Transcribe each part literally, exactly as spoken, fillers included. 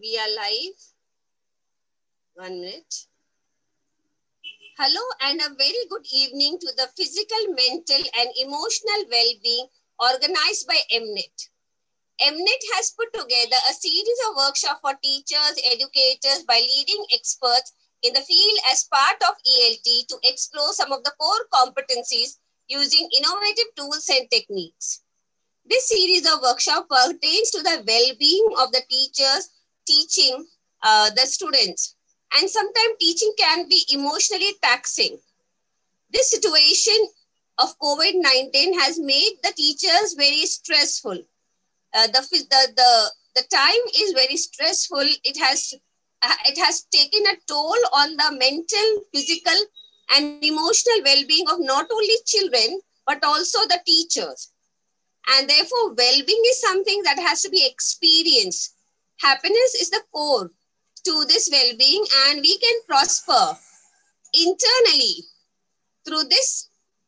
We are live. One minute. Hello and a very good evening to the physical, mental and emotional well-being organized by M NET. M NET has put together a series of workshops for teachers, educators by leading experts in the field as part of E L T to explore some of the core competencies using innovative tools and techniques. This series of workshops pertains to the well-being of the teachers teaching uh, the students. And sometimes teaching can be emotionally taxing. This situation of COVID nineteen has made the teachers very stressful. Uh, the, the, the, the time is very stressful. It has, uh, it has taken a toll on the mental, physical, and emotional well-being of not only children, but also the teachers. And therefore, well-being is something that has to be experienced. Happiness is the core to this well-being, and we can prosper internally through this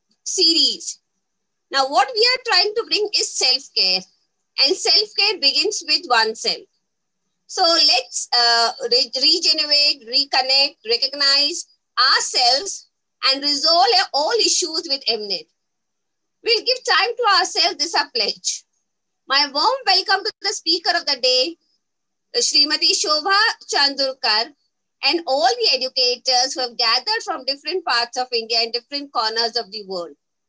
series. Now, what we are trying to bring is self-care, and self-care begins with oneself. So let's uh, re regenerate, reconnect, recognize ourselves, and resolve all issues with M NET. We'll give time to ourselves. This is a pledge. My warm welcome to the speaker of the day, Srimati Shobha Chandurkar, and all the educators who have gathered from different parts of India and different corners of the world.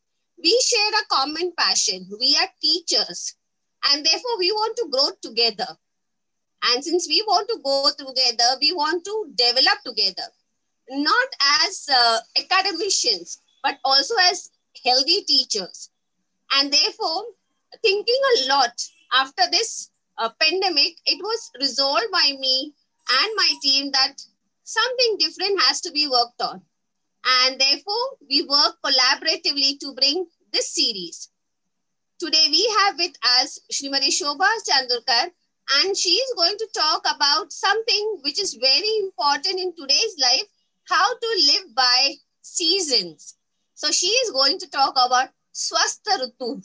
We share a common passion. We are teachers, and therefore we want to grow together. And since we want to go together, we want to develop together, not as uh, academicians, but also as healthy teachers. And therefore, thinking a lot after this uh, pandemic, it was resolved by me and my team that something different has to be worked on. And therefore, we work collaboratively to bring this series. Today, we have with us Srimati Shobha Chandurkar, and she is going to talk about something which is very important in today's life, how to live by seasons. So she is going to talk about Swastha Ritu.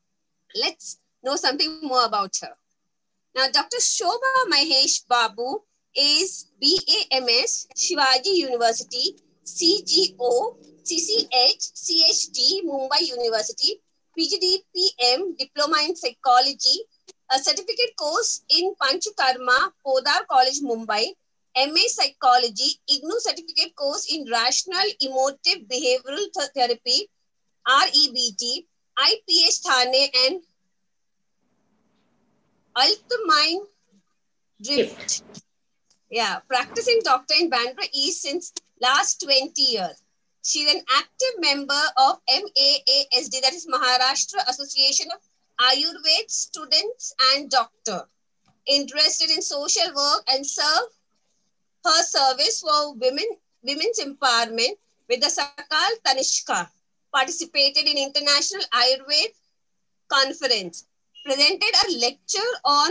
Let's know something more about her. Now, Doctor Shobha Mahesh Babu is B A M S, Shivaji University, C G O, C C H, C H D, Mumbai University, P G D P M, Diploma in Psychology, a certificate course in Panchakarma, Podar College, Mumbai, M A Psychology, I G N U certificate course in Rational Emotive Behavioral Therapy, R E B T, I P H Thane and Altmine Drift. Yeah, practicing doctor in Bandra East since last twenty years. She's an active member of M A A S D, that is Maharashtra Association of Ayurveda Students and Doctor. Interested in social work and serve her service for women, women's empowerment with the Sakal Tanishka. Participated in International Ayurveda Conference. Presented a lecture on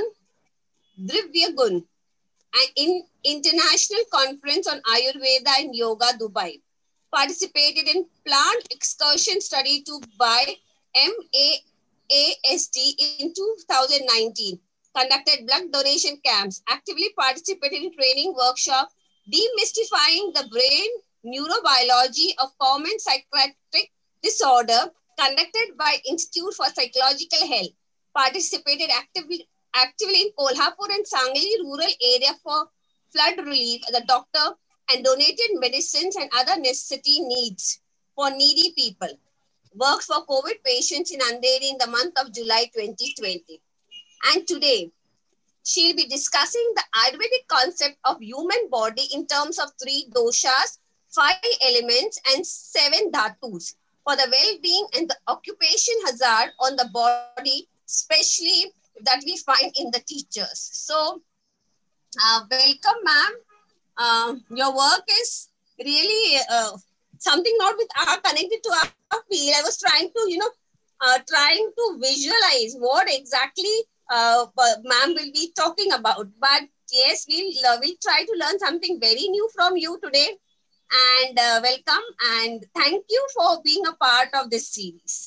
Drivya Gun, an in international conference on Ayurveda and Yoga, Dubai. Participated in plant excursion study to by M A A S D in two thousand nineteen. Conducted blood donation camps. Actively participated in training workshop demystifying the brain neurobiology of common psychiatric disorder conducted by Institute for Psychological Health. Participated actively actively in Kolhapur and Sangli rural area for flood relief as a doctor and donated medicines and other necessity needs for needy people. Works for COVID patients in Andheri in the month of July twenty twenty. And today, she'll be discussing the Ayurvedic concept of human body in terms of three doshas, five elements and seven dhatus for the well-being and the occupation hazard on the body, especially that we find in the teachers. So, uh, welcome, ma'am. Uh, your work is really uh, something not with our connected to our field. I was trying to, you know, uh, trying to visualize what exactly uh, ma'am will be talking about. But yes, we'll uh, we'll try to learn something very new from you today. And uh, welcome and thank you for being a part of this series.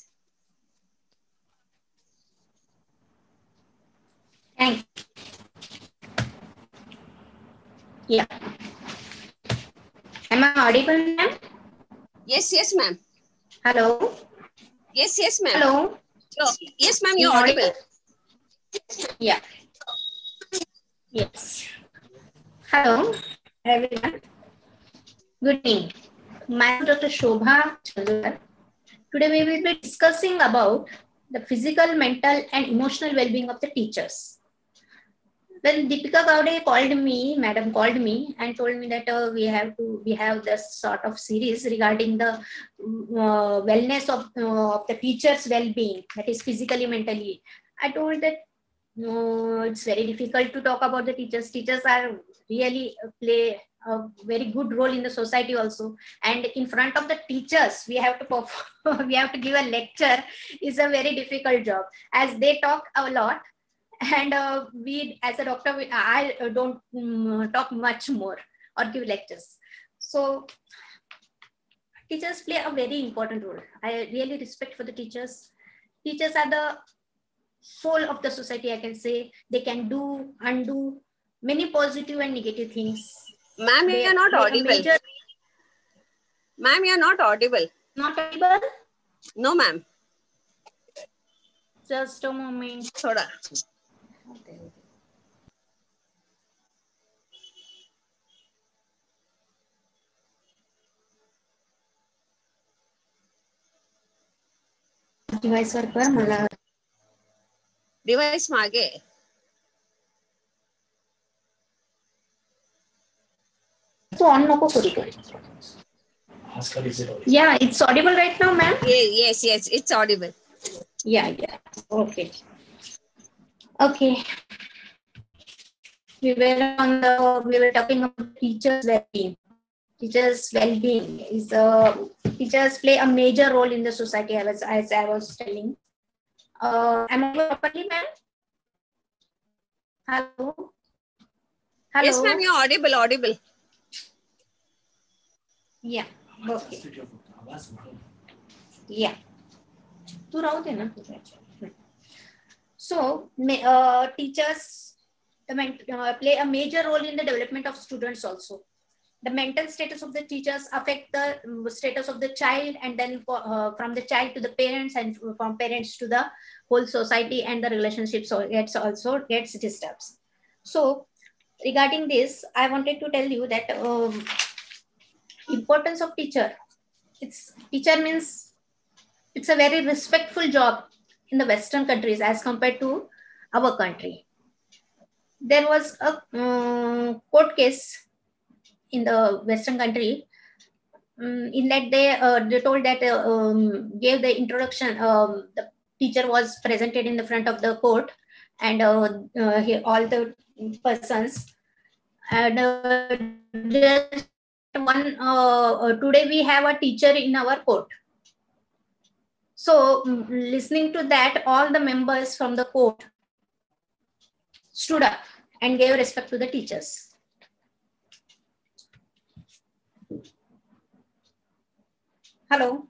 Thank you. Yeah. Am I audible, ma'am? Yes, yes, ma'am. Hello. Yes, yes, ma'am. Hello. Oh, yes, ma'am, Am you're I audible. Yeah. Yes. Hello, everyone. Good evening. Myself, Doctor Shobha Chandar. Today we will be discussing about the physical, mental, and emotional well-being of the teachers. When Deepika Gowde called me, Madam called me and told me that uh, we have to, we have this sort of series regarding the uh, wellness of, uh, of the teachers' well-being, that is physically, mentally. I told that no, it's very difficult to talk about the teachers. Teachers are really uh, play a very good role in the society also. And in front of the teachers, we have to perform, we have to give a lecture. Is a very difficult job, as they talk a lot. And uh, we, as a doctor, we, I don't um, talk much more or give lectures. So teachers play a very important role. I really respect for the teachers. Teachers are the soul of the society, I can say. They can do, undo many positive and negative things. Ma'am, They you're not play a audible. major. Ma'am, you're not audible. Not audible? No, ma'am. Just a moment. Thoda. Okay, okay. Device वर कर मला Device मागे. तो on नको करू तो. Yeah, it's audible right now, ma'am. Yes, yes, it's audible. Yeah, yeah. Okay. Okay. We were on the. We were talking about teachers' well-being. Teachers' well-being is uh, teachers play a major role in the society. I was, as I was telling. Uh, am I properly, ma'am? Hello. Hello. Yes, ma'am, you're audible, audible. Yeah. Okay. Yeah. तू राहू दे ना. So, uh, teachers uh, play a major role in the development of students also. The mental status of the teachers affect the status of the child, and then uh, from the child to the parents, and from parents to the whole society, and the relationships gets also gets disturbed. So regarding this, I wanted to tell you that um, importance of teacher. It's teacher means it's a very respectful job in the Western countries as compared to our country. There was a um, court case in the Western country. Um, in that they uh, they told that uh, um, gave the introduction. Um, the teacher was presented in the front of the court, and uh, uh, he, all the persons. And uh, just one uh, today we have a teacher in our court. So um, listening to that, all the members from the court stood up and gave respect to the teachers. Hello.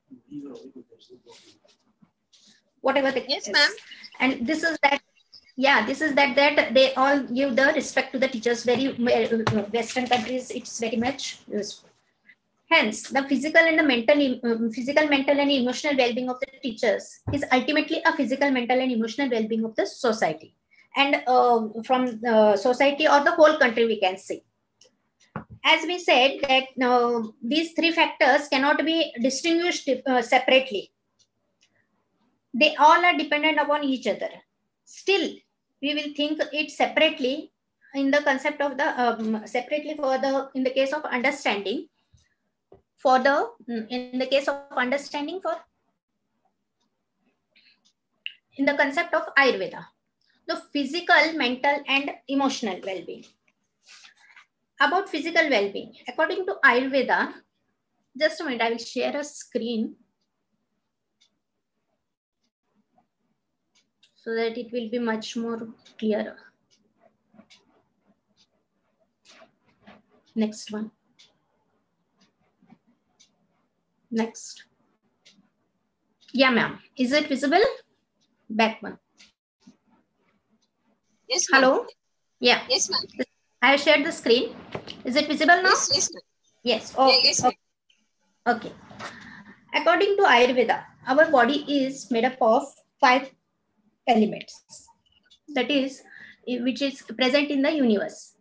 Whatever the yes, case. ma'am. And this is that. Yeah, this is that that they all give the respect to the teachers. Very Western countries, it's very much useful. Hence, the physical and the mental, um, physical, mental, and emotional well-being of the teachers is ultimately a physical, mental, and emotional well-being of the society, and uh, from the society or the whole country, we can say. As we said that uh, these three factors cannot be distinguished uh, separately. They all are dependent upon each other. Still, we will think it separately in the concept of the um, separately for the in the case of understanding. For the in the case of understanding for in the concept of Ayurveda, the physical, mental, and emotional well-being. About physical well-being, according to Ayurveda, just a minute, I will share a screen so that it will be much more clearer. Next one. Next. Yeah, ma'am. Is it visible? Back one. Yes, Hello? Yeah. Yes, ma'am. I have shared the screen. Is it visible now? Yes, yes, ma'am. Yes. Okay. Yeah, yes, okay. Okay. According to Ayurveda, our body is made up of five elements. That is, which is present in the universe.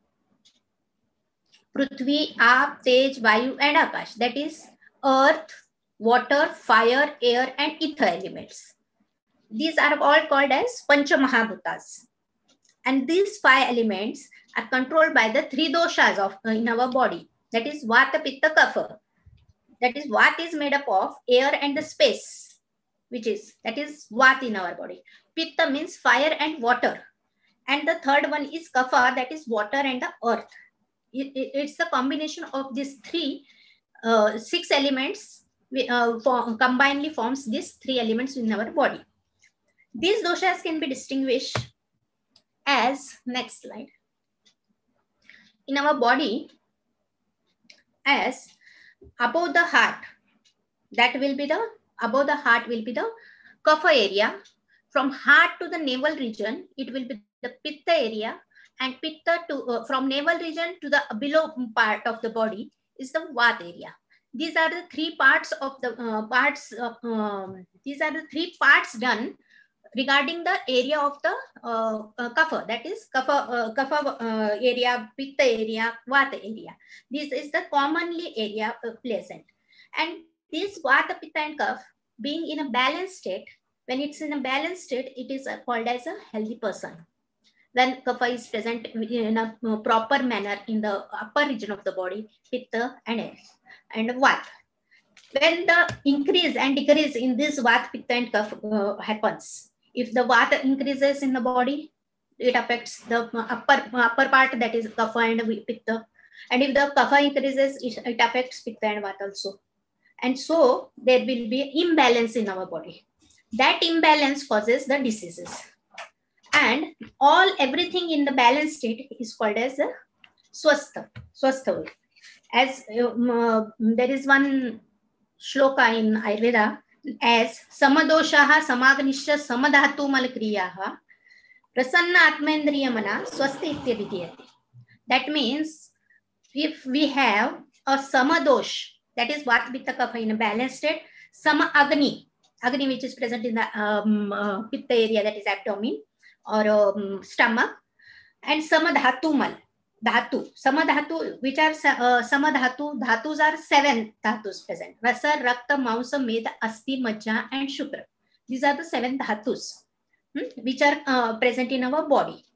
Prithvi, Aap, Tej, Vayu, and Akash. That is earth, water, fire, air, and ether elements. These are all called as Pancha Mahabhutas. And these five elements are controlled by the three doshas of uh, in our body. That is Vata, Pitta, Kapha. That is what is made up of air and the space, which is that is Vata in our body. Pitta means fire and water. And the third one is Kapha, that is water and the earth. It, it, it's the combination of these three, uh, six elements uh, for, combinedly forms these three elements in our body. These doshas can be distinguished as, next slide, in our body as above the heart, that will be the, above the heart will be the Kapha area. From heart to the navel region, it will be the Pitta area, and Pitta to, uh, from navel region to the below part of the body is the Vata area. These are the three parts of the uh, parts, of, um, these are the three parts done regarding the area of the uh, uh, Kapha, that is Kapha, uh, Kapha uh, area, Pitta area, Vata area. This is the commonly area uh, present. And this Vata, Pitta and Kapha being in a balanced state, when it's in a balanced state, it is uh, called as a healthy person. When Kapha is present in a uh, proper manner in the upper region of the body, Pitta and air, and Vata. When the increase and decrease in this Vata, Pitta and Kapha uh, happens, if the Vata increases in the body, it affects the upper upper part, that is Kapha and Pitta. And if the Kapha increases, it, it affects Pitta and Vata also. And so there will be imbalance in our body. That imbalance causes the diseases. And all everything in the balanced state is called as a swastha. Swastha. As uh, there is one shloka in Ayurveda as samadoshaha samagnisha samadhatu malkriyaha prasanna atmendriyamana swasti ityadidiyati. That means if we have a samadosh, that is Vata, Pitta, Kapha in a balanced state, sama agni, agni which is present in the um, uh, Pitta area, that is abdomen or um, stomach, and samadhatu mal, dhatu, samadhatu, which are uh, samadhatu, dhatus are seven dhatus present. Rasa, Rakta, Mausa, Meda, Asti, Majja, and Shukra. These are the seven dhatus hmm, which are uh, present in our body.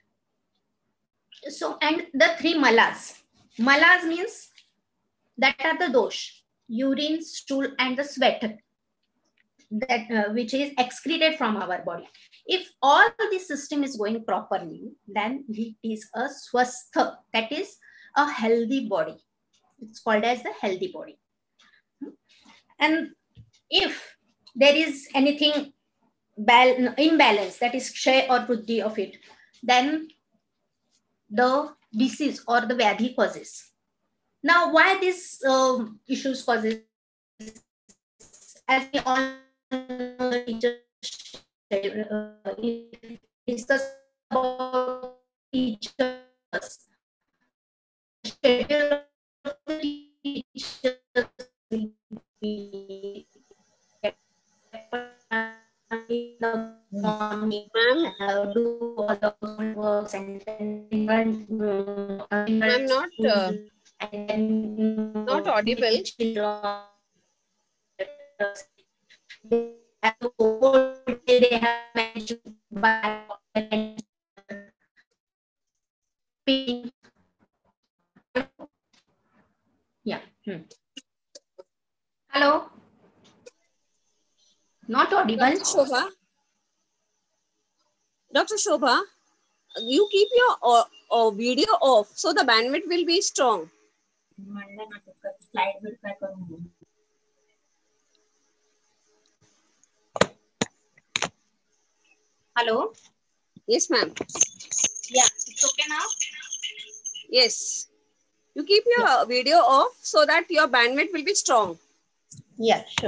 So, and the three malas. Malas means that are the dosh, urine, stool, and the sweat, that uh, which is excreted from our body. If all this system is going properly, then it is a swastha, that is a healthy body. It's called as the healthy body. And if there is anything imbalance, that is kshay or buddhi of it, then the disease or the vyadhi causes. Now, why these uh, issues causes? As we all know, uh, discuss about teachers. Schedule of the teachers will be in the morning, uh, do all the works, and then run. Uh, I'm not uh, and then, not audible. They have managed to buy yeah. Hmm. Hello. Not audible. Doctor Shobha. Doctor Shobha, you keep your uh, uh, video off so the bandwidth will be strong. Hello. Yes, ma'am. Yeah, it's okay now. Yes. You keep your yeah. video off so that your bandwidth will be strong. Yeah, sure.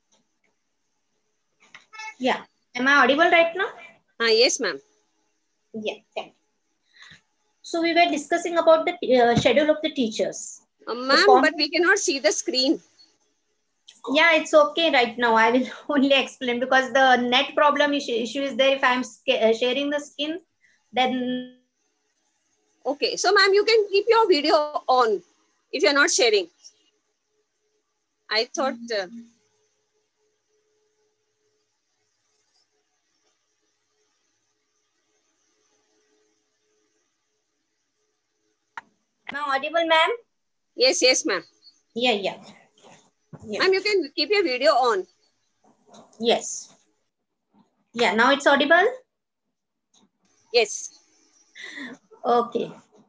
Yeah. Am I audible right now? Ah, yes, ma'am. Yeah, thank you. So we were discussing about the uh, schedule of the teachers. Uh, Ma'am, but we cannot see the screen. Yeah, it's okay right now. I will only explain because the net problem issue, issue is there. If I'm sharing the screen, then... Okay, so ma'am, you can keep your video on if you're not sharing. I thought... Uh, Am I audible, ma'am? Yes, yes, ma'am. Yeah, yeah. yeah. Ma'am, you can keep your video on. Yes. Yeah, now it's audible? Yes. Okay.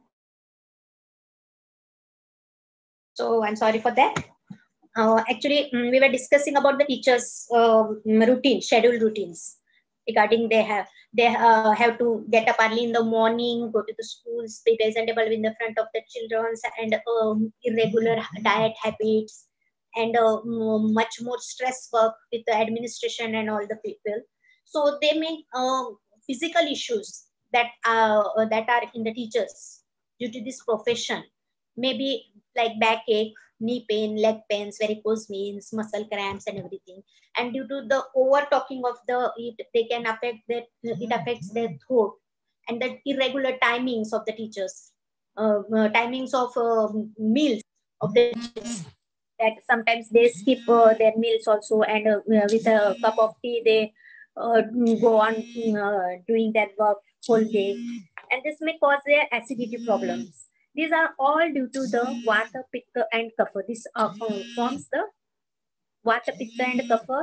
So I'm sorry for that. Uh, actually, we were discussing about the teachers' uh, routine, schedule routines. Regarding they have they uh, have to get up early in the morning, go to the schools, be presentable in the front of the children, and um, irregular diet habits, and uh, much more stress work with the administration and all the people. So they make uh, physical issues that uh, that are in the teachers due to this profession. Maybe like backache, knee pain, leg pains, varicose veins, muscle cramps, and everything. And due to the over talking of the it, they can affect that it affects their throat, and the irregular timings of the teachers, uh, uh, timings of uh, meals of the teachers. That sometimes they skip uh, their meals also, and uh, with a cup of tea they uh, go on uh, doing that work whole day, and this may cause their acidity problems. These are all due to the Vata, Pitta and Kapha. This uh, forms the Vata, Pitta and Kapha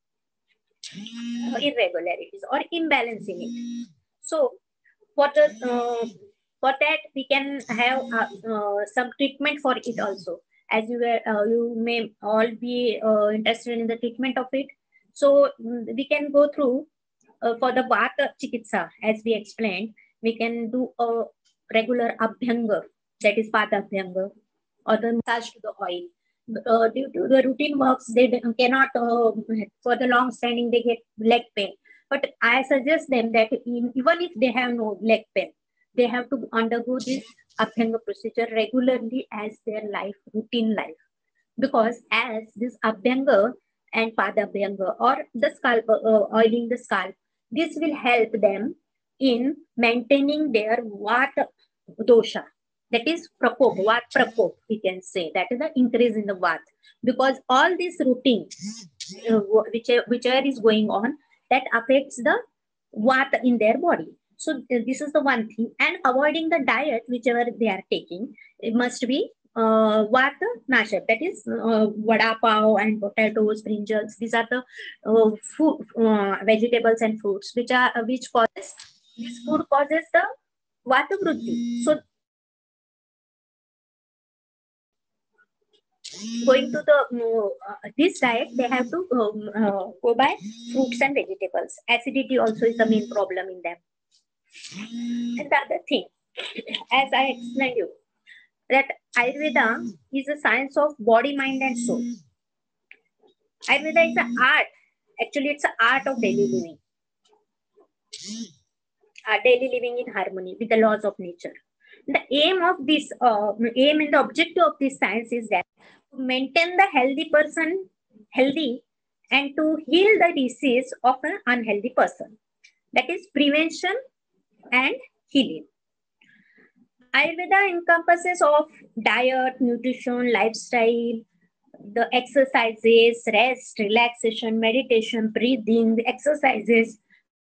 uh, irregularities or imbalance in it. So, for, the, uh, for that, we can have uh, uh, some treatment for it also. As you were, uh, you may all be uh, interested in the treatment of it. So, we can go through uh, for the Vata Chikitsa, as we explained, we can do a regular Abhyanga, that is Vata Abhyanga, or the massage to the oil. Uh, due to the routine works, they cannot, uh, for the long standing, they get leg pain. But I suggest them that in, even if they have no leg pain, they have to undergo this Abhyanga procedure regularly as their life, routine life. Because as this Abhyanga and Padabhyanga or the scalp, uh, oiling the scalp, this will help them in maintaining their Vata dosha. That is Prakop, Vat Prakop, we can say. That is the increase in the Vat. Because all this routine, uh, whichever, whichever is going on, that affects the Vata in their body. So uh, this is the one thing. And avoiding the diet, whichever they are taking, it must be uh, Vata Nashak. That is uh, vada pav and potatoes, brinjals. These are the uh, food, uh, vegetables and fruits which are uh, which causes this food causes the Vata Vritti. So going to the uh, this diet, they have to um, uh, go by fruits and vegetables. Acidity also is the main problem in them. And the other thing, as I explained you, that Ayurveda is a science of body, mind, and soul. Ayurveda is an art. Actually, it's an art of daily living. Uh, daily living in harmony with the laws of nature. The aim of this, uh, aim and the objective of this science is that to maintain the healthy person healthy and to heal the disease of an unhealthy person. That is prevention and healing. Ayurveda encompasses of diet, nutrition, lifestyle, the exercises, rest, relaxation, meditation, breathing, the exercises.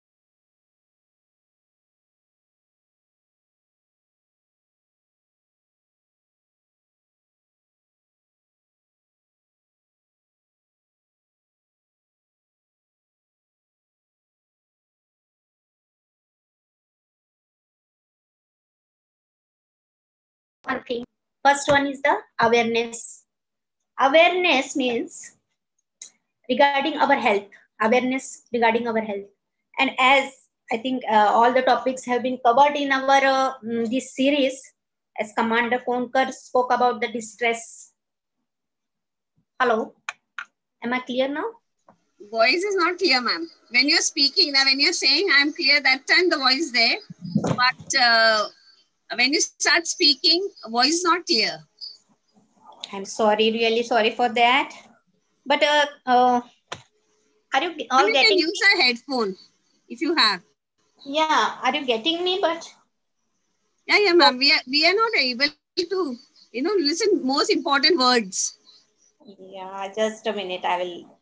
One thing. First one is the awareness. Awareness means regarding our health. Awareness regarding our health. And as I think uh, all the topics have been covered in our uh, this series, as Commander Konkar spoke about the distress. Hello, am I clear now? Voice is not clear, ma'am. When you're speaking, now when you're saying I'm clear, that time the voice there. but uh, when you start speaking, voice is not clear. I'm sorry, really sorry for that. But uh, uh, are you all And you getting? can use a headphone if you have. Yeah, are you getting me? But Yeah, yeah, ma'am. We are we are not able to, you know, listen most important words. yeah, just a minute. I will.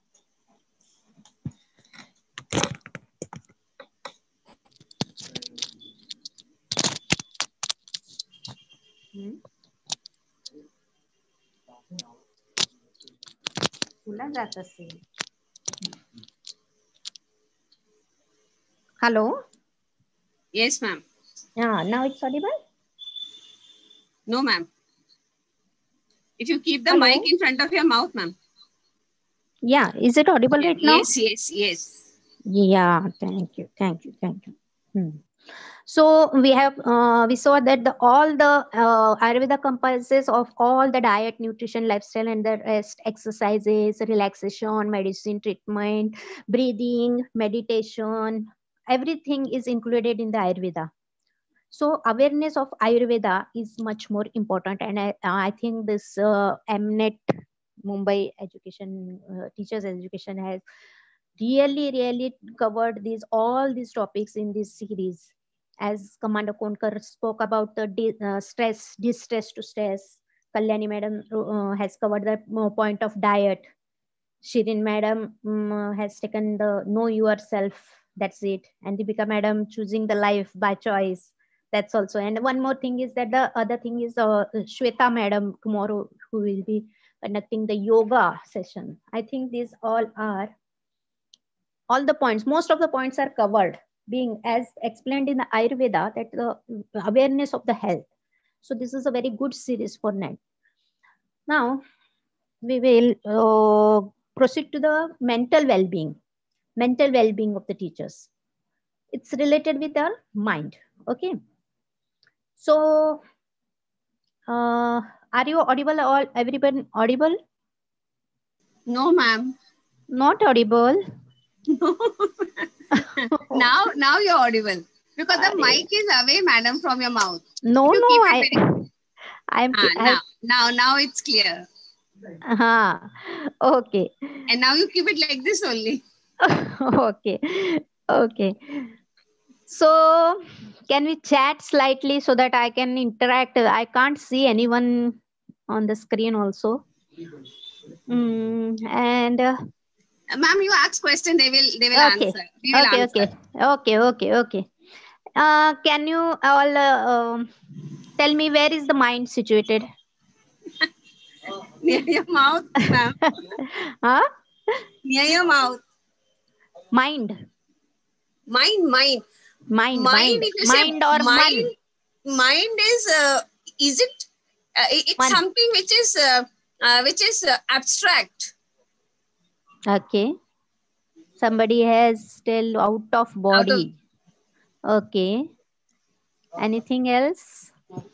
Hmm? तुला जात असेल. Hello. Yes, ma'am. Yeah, now it's audible. No, ma'am. If you keep the Hello? mic in front of your mouth, ma'am. Yeah, is it audible Yeah, right now? yes, yes, yes. Yeah, thank you, thank you, thank you. Hmm. So we have uh, we saw that the all the uh, Ayurveda comprises of all the diet, nutrition, lifestyle, and the rest exercises, relaxation, medicine, treatment, breathing, meditation. Everything is included in the Ayurveda. So awareness of Ayurveda is much more important, and I, I think this uh, M net Mumbai education uh, teachers education has really really covered these all these topics in this series. As Commander Konkar spoke about the di- uh, stress, distress to stress, Kalyani madam uh, has covered the uh, point of diet. Shirin madam um, has taken the know yourself, that's it. And Deepika madam choosing the life by choice, that's also. And one more thing is that the other thing is uh, Shweta madam tomorrow who will be conducting the yoga session. I think these all are all the points, most of the points are covered, being as explained in the Ayurveda, that the awareness of the health. So this is a very good series for net. Now we will uh, proceed to the mental well-being, mental well-being of the teachers. It's related with our mind. Okay. So uh, are you audible? All everyone audible? No, ma'am. Not audible. No. now, now you're audible because the mic is away, madam, from your mouth. No, you no, keep I, it very... I'm. ah, I, now, now, now it's clear. uh, okay. And now you keep it like this only. Okay, okay. So can we chat slightly so that I can interact? I can't see anyone on the screen also. Mm, and uh, ma'am, you ask question, they will they will okay, answer. We will okay, answer. okay, okay, okay, okay. Uh, can you all uh, um, tell me where is the mind situated? Near your mouth, ma'am. Huh? Near your mouth. Mind. Mind, mind. Mind, mind, mind. if you Mind say or mind, man? mind is, uh, is it, uh, it's Man. something which is, uh, uh, which is uh, abstract. Okay. Somebody has still out of body. Out of... Okay. Anything else?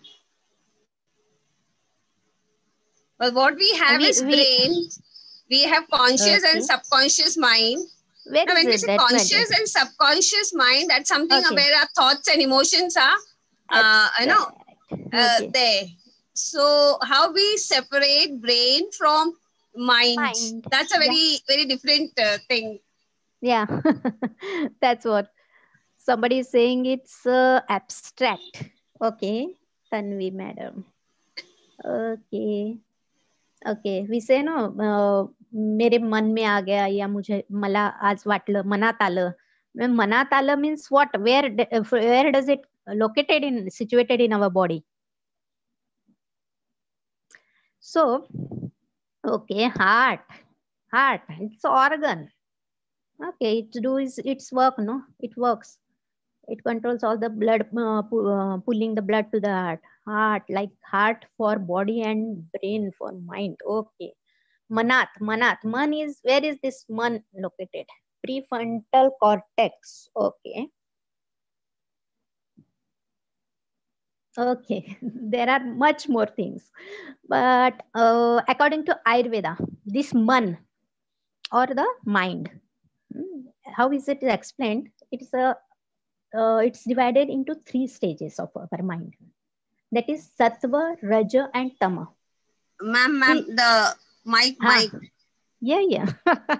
Well, what we have we, is we... brain. We have conscious okay. and subconscious mind. Where now, is when we it say that conscious matter? and subconscious mind, that's something Okay. where our thoughts and emotions are, uh, you know, uh, okay. there. So, how we separate brain from mind? Mind. That's a very, yeah. very different uh, thing. Yeah, that's what somebody is saying. It's uh, abstract. Okay, Tanvi madam. Okay, okay. We say no. Uh, मेरे मन में आ गया या मुझे मला आज वाटलं मनात आलं. मनात आलं means what? Where where does it located in situated in our body? So, okay, heart, heart. It's organ. Okay, it do is its work. No, it works. It controls all the blood, uh, pu uh, pulling the blood to the heart. Heart, like heart for body and brain for mind. Okay. Manat, manat. Man is, where is this man located? Prefrontal cortex. Okay. Okay. There are much more things. But uh, according to Ayurveda, this man or the mind, how is it explained? It's a uh, it's divided into three stages of our mind. That is Sattva, Raja, and Tama. Ma'am, ma'am, the mic, ah, mic. Yeah, yeah.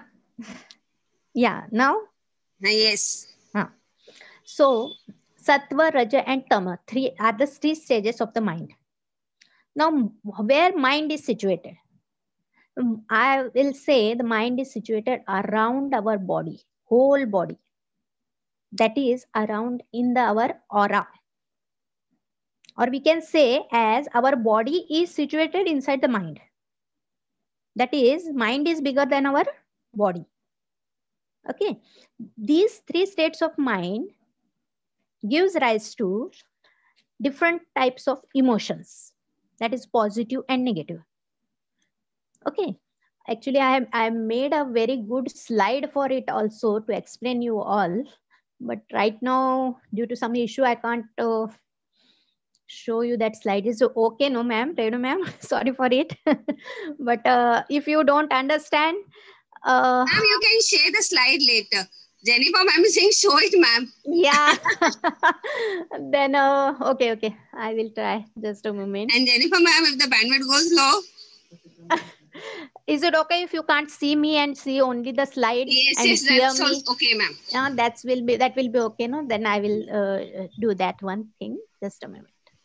Yeah, now? Yes. Ah. So, Sattva, Raja, and Tama, three are the three stages of the mind. Now, where mind is situated? I will say the mind is situated around our body, whole body. That is around in the our aura. Or we can say as our body is situated inside the mind. That is, mind is bigger than our body. Okay. These three states of mind gives rise to different types of emotions. That is positive and negative. Okay. Actually, I have I made a very good slide for it also to explain you all. But right now, due to some issue, I can't uh, show you that slide. Is okay, no ma'am, no ma'am, sorry for it. But uh, if you don't understand, uh, ma'am, you can share the slide later. Jennifer ma'am is saying show it, ma'am. Yeah. Then uh, okay, okay, I will try. Just a moment. And Jennifer ma'am, if the bandwidth goes low, is it okay if you can't see me and see only the slide? Yes, and yes, hear that's me? also okay, ma'am. Yeah, that's will be that will be okay, no? Then I will uh, do that one thing. Just a moment.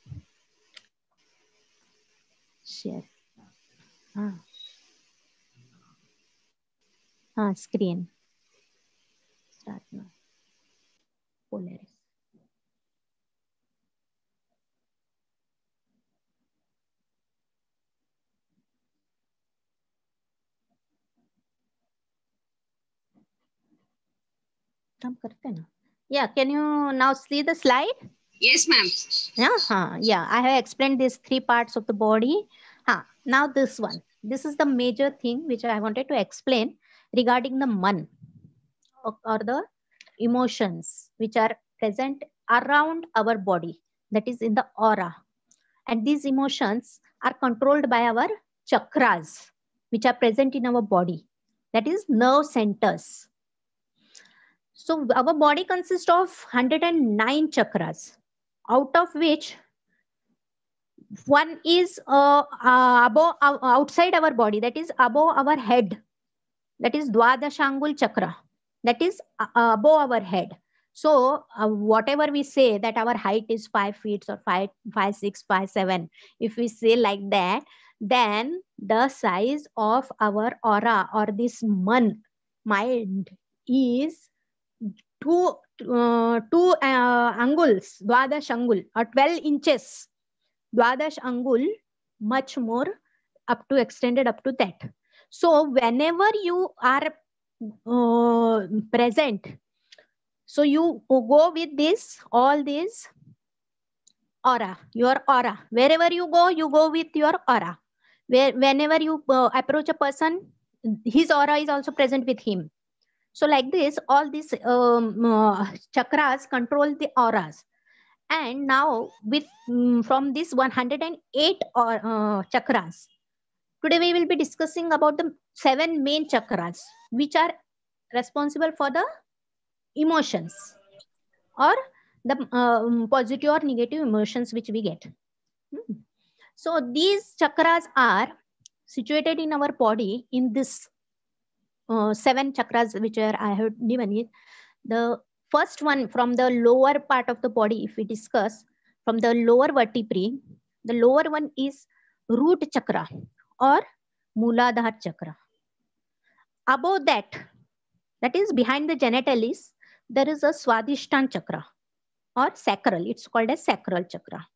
Share. Ah. Ah, screen. Start now. Polaris. Yeah, can you now see the slide? Yes, ma'am. Yeah, huh, yeah, I have explained these three parts of the body. Huh. Now this one. This is the major thing which I wanted to explain regarding the man or, or the emotions which are present around our body, that is in the aura. And these emotions are controlled by our chakras which are present in our body, that is nerve centers. So our body consists of one hundred nine chakras, out of which one is uh, uh, above uh, outside our body, that is above our head, that is Dwadashangul chakra, that is uh, above our head. So uh, whatever we say that our height is five feet or five, five, six, five, seven, if we say like that, then the size of our aura or this man, mind is two, uh, two uh, anguls, Dwadash angul or twelve inches. Dwadash angul, much more up to extended up to that. So whenever you are uh, present, so you go with this, all this aura, your aura. Wherever you go, you go with your aura. Where, whenever you uh, approach a person, his aura is also present with him. So like this, all these um, uh, chakras control the auras. And now with um, from this one hundred eight or, uh, chakras, today we will be discussing about the seven main chakras which are responsible for the emotions or the um, positive or negative emotions which we get. Hmm. So these chakras are situated in our body in this uh, seven chakras which are I have given it. The first one from the lower part of the body, if we discuss from the lower vertebrae, the lower one is root chakra or Mooladhara chakra. Above that, that is behind the genitalis, there is a Swadhisthana chakra or sacral. It's called as sacral chakra.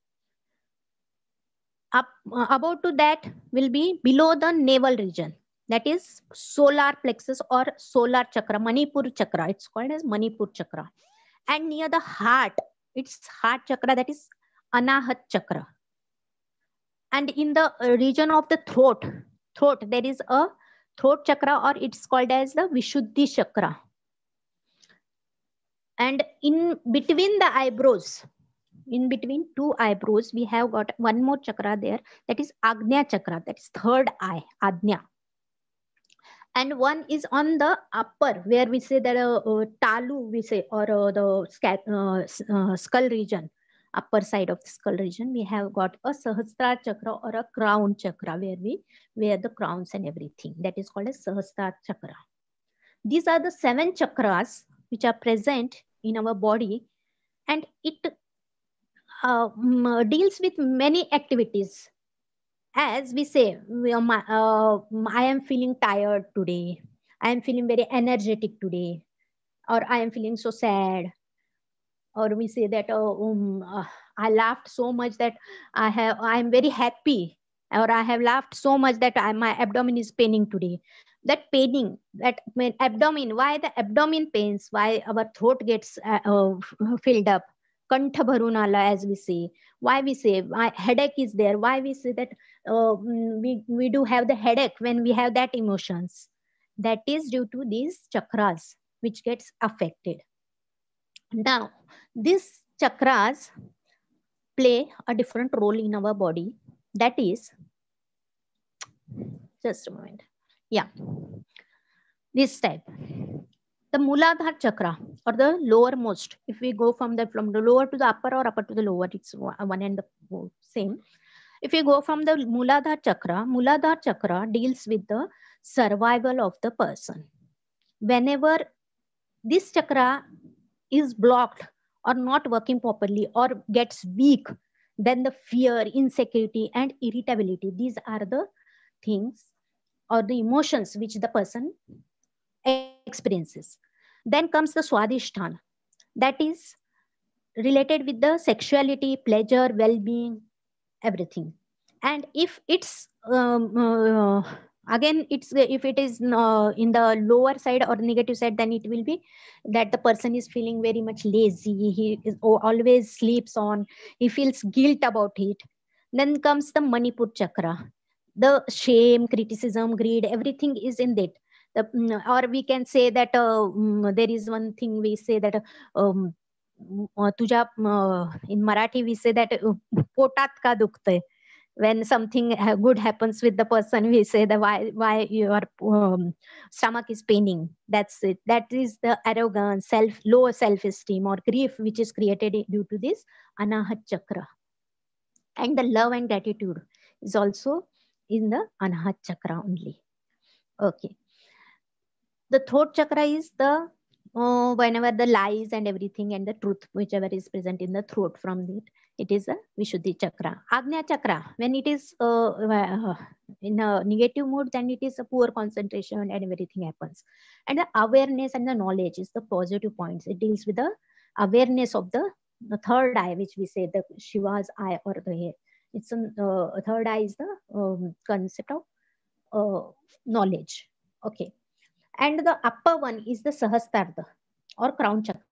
Up uh, above to that will be below the navel region. That is solar plexus or solar chakra, Manipur chakra. It's called as Manipur chakra. And near the heart, it's heart chakra, that is Anahat chakra. And in the region of the throat, throat there is a throat chakra or it's called as the Vishuddhi chakra. And in between the eyebrows, in between two eyebrows, we have got one more chakra there, that is Agnya chakra, that is third eye, Agnya. and one is on the upper, where we say that uh, uh, talu we say, or uh, the scat, uh, uh, skull region, upper side of the skull region. We have got a Sahasrara chakra or a crown chakra, where we wear the crowns and everything. That is called a Sahasrara chakra. These are the seven chakras which are present in our body, and it uh, deals with many activities. As we say, we are, uh, I am feeling tired today, I am feeling very energetic today, or I am feeling so sad, or we say that oh, um, uh, I laughed so much that I have I am very happy, or I have laughed so much that I, my abdomen is paining today. That paining, that abdomen, why the abdomen pains, why our throat gets uh, uh, filled up, kantha bharun ala, as we say, why we say why headache is there, why we say that uh, we, we do have the headache when we have that emotions. That is due to these chakras which gets affected. Now, these chakras play a different role in our body. That is, just a moment. Yeah, this type. The Muladhara chakra, or the lowermost. If we go from the from the lower to the upper or upper to the lower, it's one and the same. If we go from the Muladhara chakra, Muladhara chakra deals with the survival of the person. Whenever this chakra is blocked or not working properly or gets weak, then the fear, insecurity, and irritability, these are the things or the emotions which the person experiences. Then comes the Swadhisthana, that is related with the sexuality, pleasure, well-being, everything. And if it's um, uh, again it's if it is uh, in the lower side or negative side, then it will be that the person is feeling very much lazy, he is always sleeps on, he feels guilt about it. Then comes the Manipur chakra, the shame, criticism, greed, everything is in that. The, or we can say that uh, um, there is one thing we say that um, tuja uh, in Marathi we say that potat ka dukhtay. When something good happens with the person, we say that why why your um, stomach is paining. That's it. That is the arrogance, self low self-esteem or grief which is created due to this Anahat chakra. And the love and gratitude is also in the Anahat chakra only. Okay. The throat chakra is the uh, whenever the lies and everything and the truth whichever is present in the throat, from it it is a Vishuddhi chakra. Agnya chakra, when it is uh, uh, in a negative mood, then it is a poor concentration and everything happens. And the awareness and the knowledge is the positive points. It deals with the awareness of the, the third eye, which we say the Shiva's eye or the head. It's a uh, third eye is the um, concept of uh, knowledge. Okay. And the upper one is the Sahasrara or crown chakra.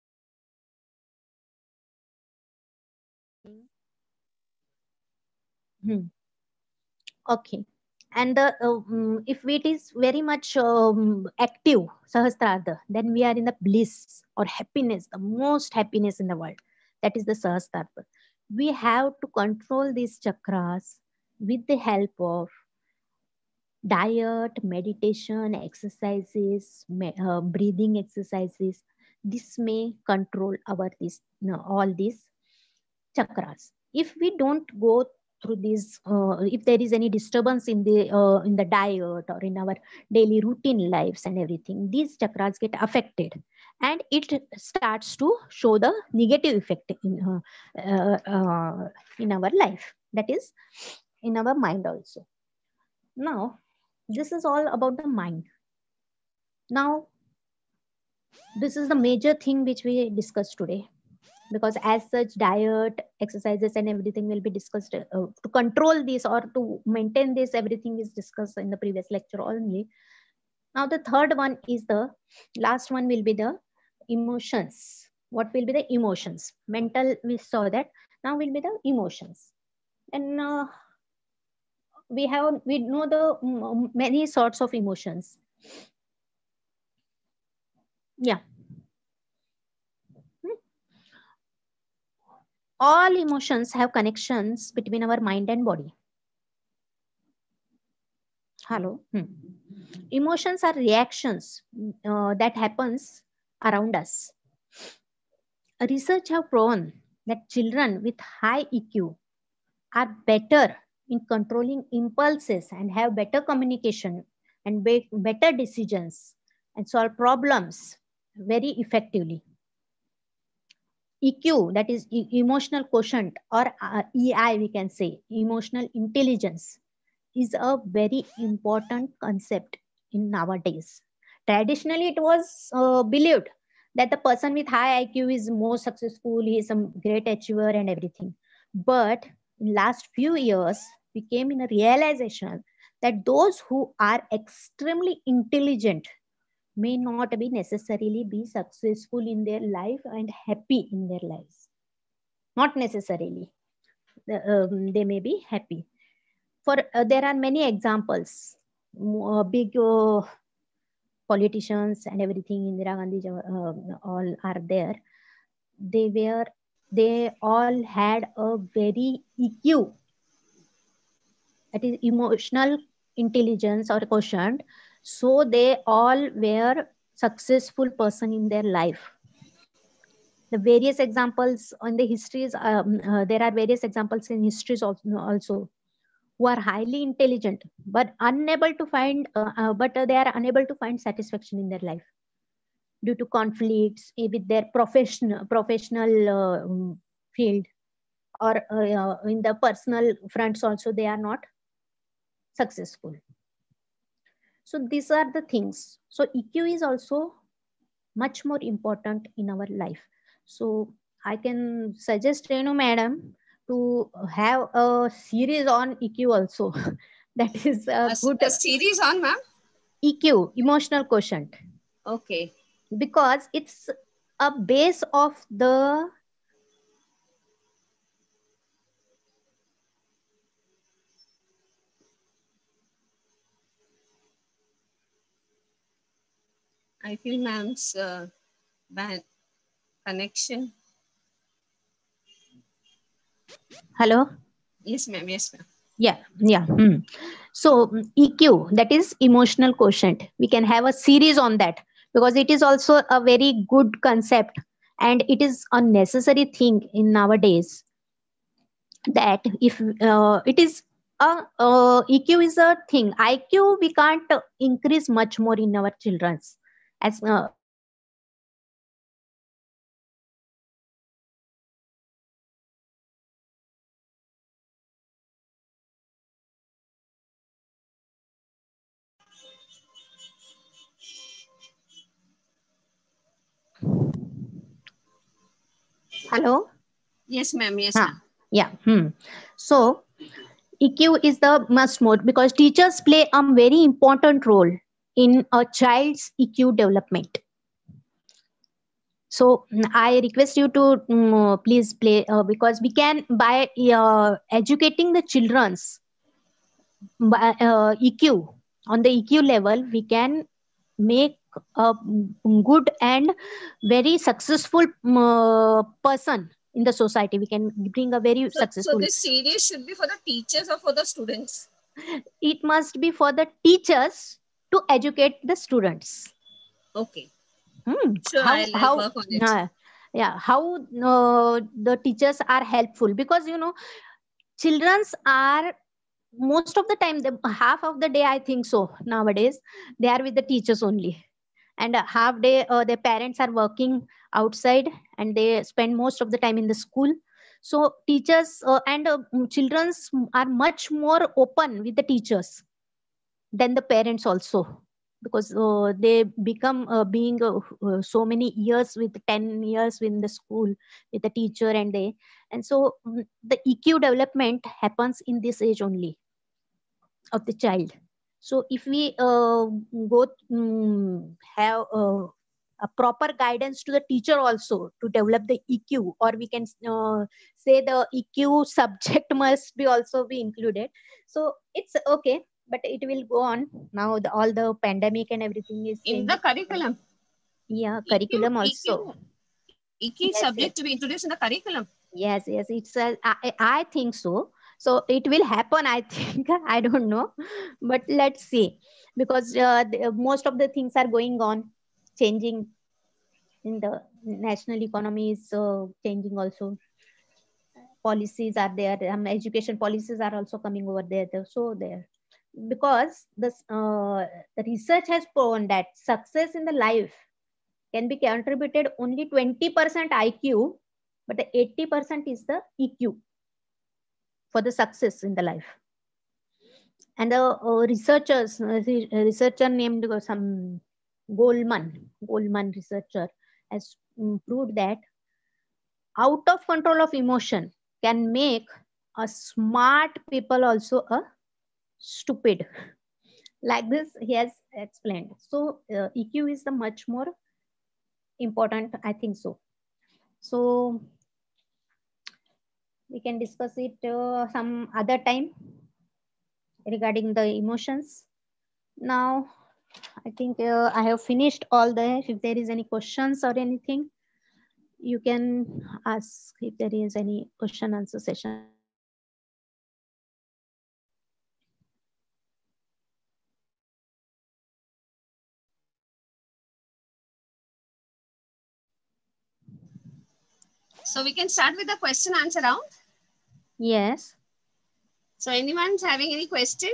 Hmm. Okay. And the, uh, um, if it is very much um, active, Sahasrara, then we are in the bliss or happiness, the most happiness in the world. That is the Sahasrara. We have to control these chakras with the help of diet, meditation, exercises, uh, breathing exercises. This may control our this you know, all these chakras. If we don't go through this, uh, if there is any disturbance in the uh, in the diet or in our daily routine lives and everything, these chakras get affected, and it starts to show the negative effect in uh, uh, uh, in our life. That is in our mind also. Now, this is all about the mind. Now, this is the major thing which we discussed today, because as such diet, exercises and everything will be discussed uh, to control this or to maintain this. Everything is discussed in the previous lecture only. Now, the third one is the last one will be the emotions. What will be the emotions? Mental, we saw that. Now will be the emotions. And uh, we have, we know the um, many sorts of emotions. Yeah. Hmm. All emotions have connections between our mind and body. Hello. Hmm. Emotions are reactions uh, that happens around us. Research have proven that children with high E Q are better in controlling impulses and have better communication and make better decisions and solve problems very effectively. E Q, that is e emotional quotient, or uh, E I, we can say, emotional intelligence, is a very important concept in nowadays. Traditionally, it was uh, believed that the person with high I Q is more successful, he is a great achiever and everything. But in last few years, we came in a realization that those who are extremely intelligent may not be necessarily be successful in their life and happy in their lives. Not necessarily. Um, they may be happy. For uh, there are many examples. Uh, big uh, politicians and everything, Indira Gandhi, uh, all are there. They were, they all had a very E Q, that is emotional intelligence or quotient. So they all were successful person in their life. The various examples on the histories, um, uh, there are various examples in histories also, also who are highly intelligent but unable to find, uh, uh, but uh, they are unable to find satisfaction in their life due to conflicts with their professional professional uh, um, field, or uh, in the personal fronts also they are not successful. So these are the things. So E Q is also much more important in our life. So I can suggest, you know, madam, to have a series on E Q also. That is a, a good a series on, ma'am? E Q, emotional quotient. Okay. Because it's a base of the I feel ma'am's uh, bad connection. Hello. Yes, ma'am. Yes, ma'am. Yeah, yeah. Hmm. So E Q, that is emotional quotient. We can have a series on that because it is also a very good concept and it is a necessary thing in nowadays. That if uh, it is a uh, E Q is a thing. I Q we can't increase much more in our children's as. Uh, Hello. Yes, ma'am. Yes, huh. ma'am. Yeah. Hmm. So E Q is the must mode because teachers play a very important role in a child's E Q development. So I request you to um, please play uh, because we can, by uh, educating the children's by, uh, E Q on the E Q level, we can make a good and very successful uh, person in the society. We can bring a very so, successful. So this series should be for the teachers or for the students? It must be for the teachers to educate the students. Okay. Hmm. Sure, how I'll, I'll how work on it. uh, yeah, how uh, the teachers are helpful because you know children's are most of the time, the half of the day I think so nowadays they are with the teachers only, and a half day uh, their parents are working outside and they spend most of the time in the school. So teachers uh, and uh, children's are much more open with the teachers than the parents also, because uh, they become uh, being uh, uh, so many years with ten years in the school with the teacher, and they and so mm, the E Q development happens in this age only of the child. So if we uh, go um, have uh, a proper guidance to the teacher also to develop the E Q, or we can uh, say the E Q subject must be also be included. So it's okay, but it will go on now. The, all the pandemic and everything is in changing. the curriculum. Yeah, E Q, curriculum E Q, also. E Q Yes, subject yes. to be introduced in the curriculum. Yes, yes. It's a, I, I think so. So it will happen, I think. I don't know, but let's see, because uh, the, most of the things are going on, changing in the national economy is uh, changing also. Policies are there, um, education policies are also coming over there. So there, because this uh, the research has proven that success in the life can be contributed only twenty percent I Q, but the eighty percent is the E Q for the success in the life. And the uh, researchers, uh, researcher named uh, some Goldman, Goldman researcher has um, proved that out of control of emotion can make a smart people also a stupid. Like this, he has explained. So uh, E Q is the much more important, I think so. So we can discuss it uh, some other time regarding the emotions. Now, I think uh, I have finished all the, if there is any questions or anything, you can ask if there is any question answer session. So we can start with the question answer round. Yes. So anyone's having any question?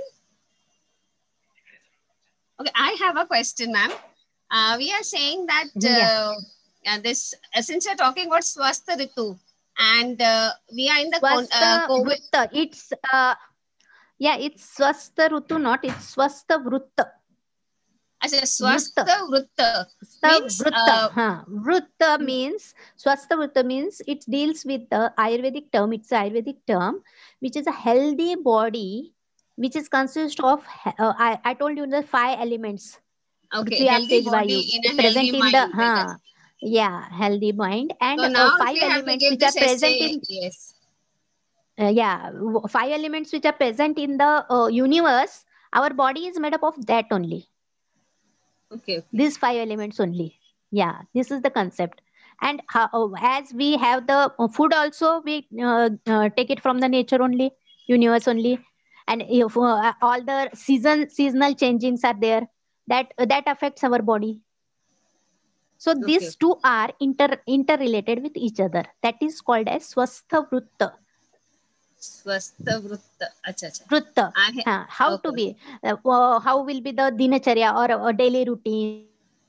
Okay, I have a question, ma'am. Uh, we are saying that uh, Yeah. uh, this uh, since you're talking about Swastha Ritu, and uh, we are in the con- uh, Swastha COVID. Vrutta. It's uh, yeah, it's Swastha Ritu, not it's Swastha Vrutta. As a Swastha Vrutta means Vrutta, uh, huh. Vrutta means Swastha Vrutta means it deals with the Ayurvedic term. It's an Ayurvedic term, which is a healthy body, which is consist of uh, I, I told you the five elements. Okay, healthy body in a present healthy in mind. the huh, yeah, healthy mind, and So uh, now five if we have to elements give which are this present essay, in yes. uh, yeah, w- five elements which are present in the uh, universe. Our body is made up of that only. Okay, okay. These five elements only. Yeah, this is the concept. And how, oh, as we have the uh, food also, we uh, uh, take it from the nature only, universe only. And if uh, all the season seasonal changings are there, that uh, that affects our body. So Okay. these two are inter interrelated with each other. That is called as Swastha Vrutta. Swastha Vrutta. Acha, acha. Vrutta. I- Uh, how okay. to be? Uh, uh, how will be the dinacharya or a daily routine?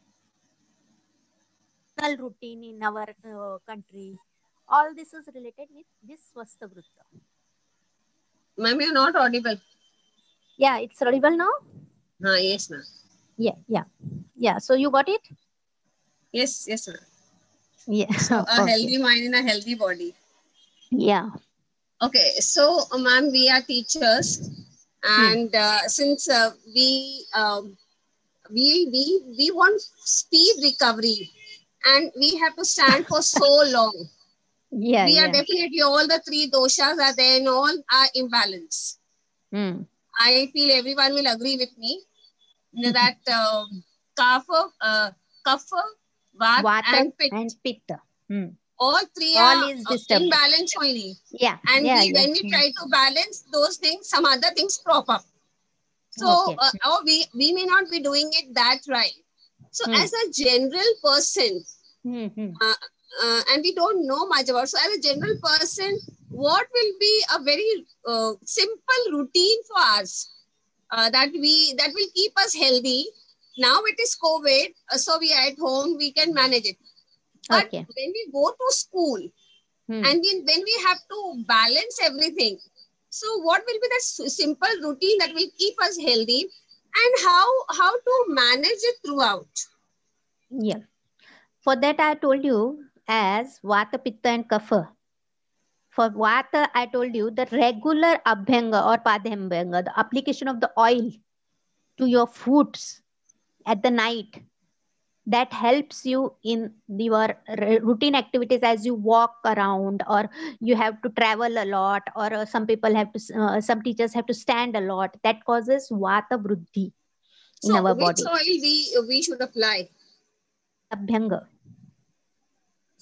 Routine in our uh, country. All this is related with this Swastha Vrutta. Ma'am, you're not audible. Yeah, it's audible now? Ah, yes, ma'am. Yeah, yeah. Yeah, so you got it? Yes, yes, ma'am. Yeah. So a Okay. healthy mind in a healthy body. Yeah. Okay, so uh, ma'am, we are teachers, and uh, since uh, we um, we we we want speed recovery, and we have to stand for so long. Yeah, we are yeah. definitely, all the three doshas are there and all are imbalanced. Mm. I feel everyone will agree with me that uh, kapha, uh, kapha, vata, Vata and pitta, and Pitta. Mm. all three All are is uh, disturbed. imbalanced only. Yeah. And Yeah, we, yeah. when we Mm. try to balance those things, some other things crop up. So Okay. uh, or we, we may not be doing it that right. So Mm. as a general person, Mm-hmm. uh, uh, and we don't know much about, so as a general person, what will be a very uh, simple routine for us uh, that we that will keep us healthy? Now it is COVID, uh, so we are at home, we can manage it. But Okay. when we go to school, Mm. and we, when we have to balance everything, so what will be that s- simple routine that will keep us healthy, and how how to manage it throughout? Yeah. For that, I told you as Vata, Pitta, and Kapha. For Vata, I told you the regular Abhyanga or Padhyambhyanga, the application of the oil to your foods at the night, that helps you in your r- routine activities as you walk around, or you have to travel a lot, or uh, some people have to, uh, some teachers have to stand a lot. That causes Vata Vruddhi in So our which body. oil we we should apply? Abhyanga.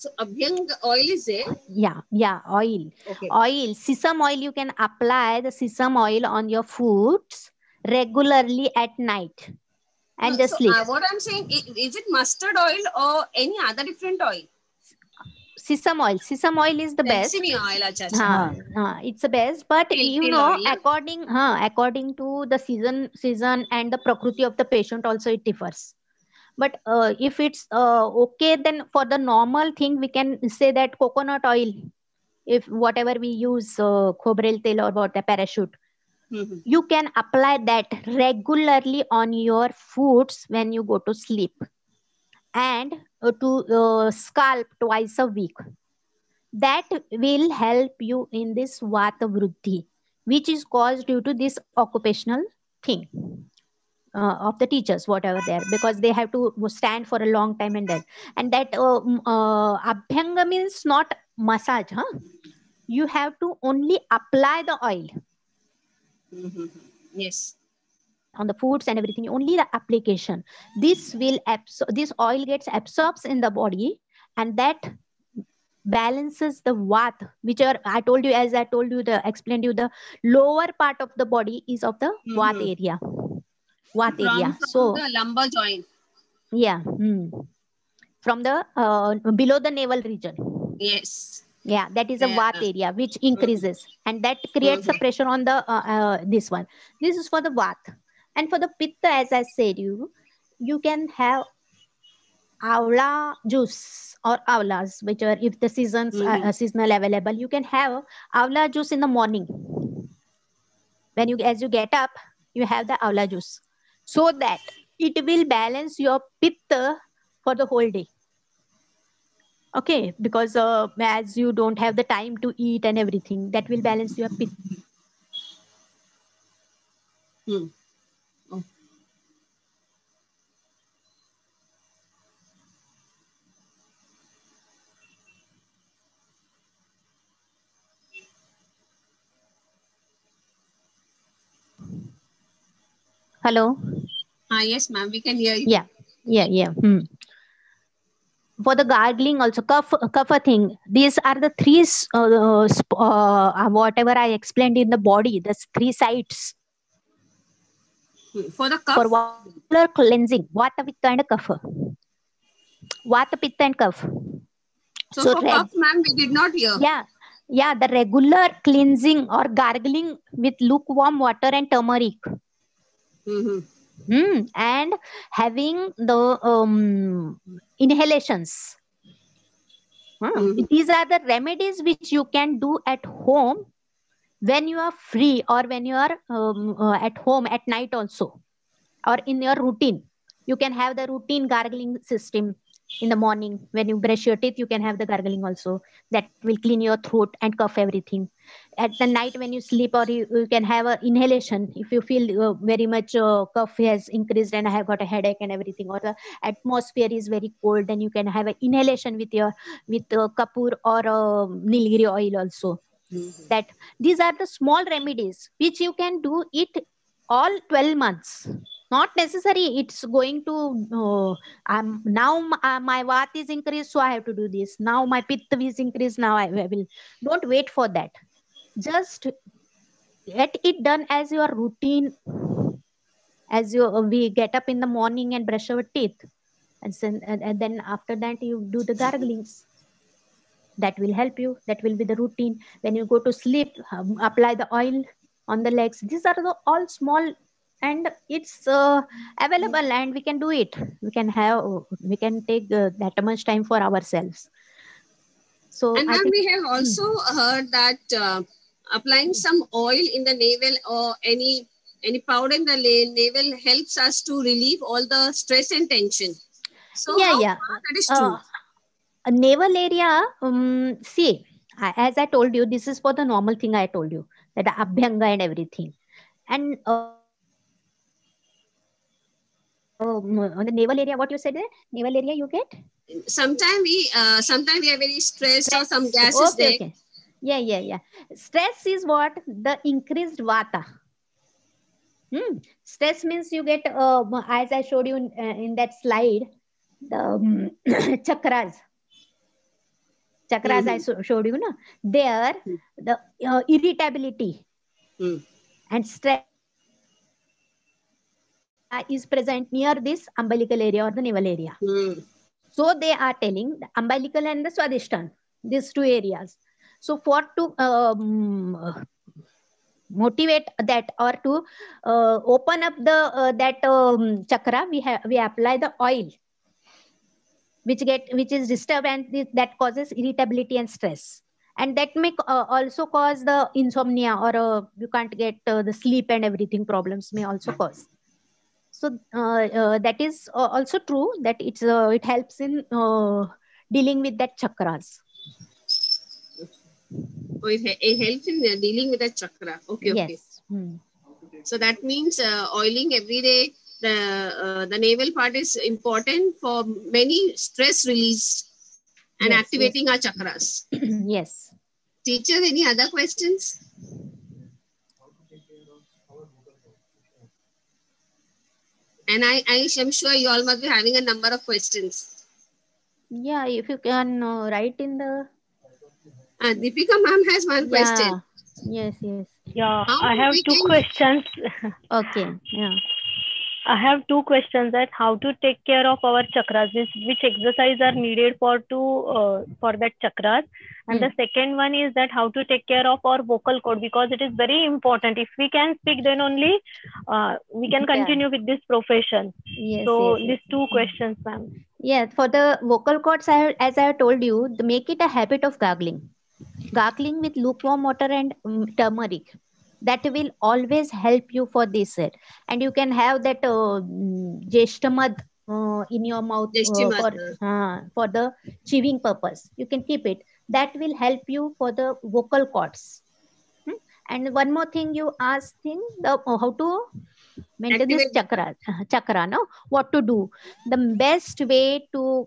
So Abhyang oil is there? Yeah, yeah, oil. Okay. Oil, sesame oil, you can apply the sesame oil on your foods regularly at night and No, just so sleep. uh, what I'm saying, is, is it mustard oil or any other different oil? Sesame oil. Sesame oil is the best. Sesame oil, acha, acha. Huh, huh, it's the best, but Til- you til know, oil, yeah. according, huh, according to the season, season and the prakriti of the patient, also it differs. But uh, if it's uh, okay, then for the normal thing, we can say that coconut oil. If whatever we use, uh, khobrel tel or what the parachute, Mm-hmm. you can apply that regularly on your foods when you go to sleep, and uh, to uh, scalp twice a week. That will help you in this vata vruddhi, which is caused due to this occupational thing uh, of the teachers, whatever they are, because they have to stand for a long time and then, and that uh, m- uh, abhyanga means not massage, huh? You have to only apply the oil Mm-hmm. Yes. on the foods and everything, only the application. This will absor- this oil gets absorbs in the body, and that balances the vat, which are, I told you, as I told you, the explained you, the lower part of the body is of the vat Mm-hmm. area. Vat From, area. from So the lumbar joint. yeah, hmm. From the uh, below the navel region. Yes. Yeah, that is a Yeah. vat area which increases, and that creates a Mhm. pressure on the uh, uh, this one. This is for the vat, and for the pitta, as I said, you you can have avla juice or avlas, which are, if the seasons are Mhm. uh, seasonal available, you can have avla juice in the morning. When you, as you get up, you have the avla juice, so that it will balance your pitta for the whole day. Okay, because uh, as you don't have the time to eat and everything, that will balance your pitta. Hmm. Oh. Hello. Ah, yes, ma'am. We can hear you. Yeah, yeah, yeah. Hmm. For the gargling also, cough, cough thing. These are the three, s- uh, sp- uh, whatever I explained in the body. The three sites Hmm. For the for cough. vascular cleansing. Vata, pitta, and kapha. Vata, pitta, and kapha. So, So for reg- cough, ma'am, we did not hear. yeah, yeah. The regular cleansing or gargling with lukewarm water and turmeric. Mm-hmm. Hmm. And having the um, inhalations. Hmm. Mm-hmm. These are the remedies which you can do at home when you are free, or when you are um, uh, at home at night also, or in your routine. You can have the routine gargling system. In the morning when you brush your teeth, you can have the gargling also. That will clean your throat and cough everything. At the night when you sleep, or you, you can have a inhalation if you feel uh, very much uh, cough has increased and I have got a headache and everything, or the atmosphere is very cold, then you can have an inhalation with your with uh, kapur or uh, nilgiri oil also. Mm-hmm. That these are the small remedies which you can do it all twelve months. Not necessary it's going to uh, I'm now m- uh, my vat is increased, so I have to do this. Now my pitta is increased, now I will. Don't wait for that. Just get it done as your routine. As you uh, we get up in the morning and brush our teeth, and then, and, and then after that you do the garglings. That will help you. That will be the routine. When you go to sleep, um, apply the oil on the legs. These are the all small, and it's uh, available, and we can do it. We can have, we can take uh, that much time for ourselves. So And I ma'am, think we have also heard that uh, applying some oil in the navel or any any powder in the la- navel helps us to relieve all the stress and tension. So yeah, how yeah. far that is Uh, true? a naval area, um, see, I- as I told you, this is for the normal thing I told you, that abhyanga and everything. And uh, um, on the naval area, what you said there, naval area you get? Sometimes we uh, sometimes we are very stressed or some gas is Okay, there. okay. Yeah, yeah, yeah. Stress is what? The increased vata. Hmm. Stress means you get, uh, as I showed you in, uh, in that slide, the um, chakras. chakras Mhm. I so- showed you, na, there Hmm. the uh, irritability Hmm. and stress is present near this umbilical area or the navel area. Hmm. So they are telling the umbilical and the swadhisthana, these two areas. So for to um, motivate that or to uh, open up the uh, that um, chakra, we have we apply the oil, which get which is disturbed, and this, that causes irritability and stress, and that may uh, also cause the insomnia, or uh, you can't get uh, the sleep and everything problems may also cause. So uh, uh, that is uh, also true that it's uh, it helps in uh, dealing with that chakras. Oh, it, he- it helps in uh, dealing with the chakra. Okay, okay. Yes. Hmm. So that means uh, oiling every day. The uh, the navel part is important for many stress release and Yes, activating yes. our chakras. Yes. Teacher, any other questions? And I, I am sure you all must be having a number of questions. Yeah, if you can uh, write in the Uh, Deepika ma'am has one question. yeah. Yes, yes. Yeah, How I have we two can questions. Okay. Yeah. I have two questions that how to take care of our chakras, means which exercise are needed for to uh, for that chakras, and Hmm. the second one is that how to take care of our vocal cord, because it is very important. If we can speak, then only uh, we can Yeah. continue with this profession. Yes, So yes, yes. these two questions, ma'am. Yeah, for the vocal cords, I, as I have told you, the- make it a habit of gargling. Gargling with lukewarm water and um, turmeric. That will always help you for this. uh, And you can have that uh, mm, Jeshtamad uh, in your mouth uh, for Deshtimata. uh, for the chewing purpose. You can keep it. That will help you for the vocal cords. Hmm? And one more thing you asked, thing the uh, how to maintain this Activate. chakra chakra no, what to do. The best way to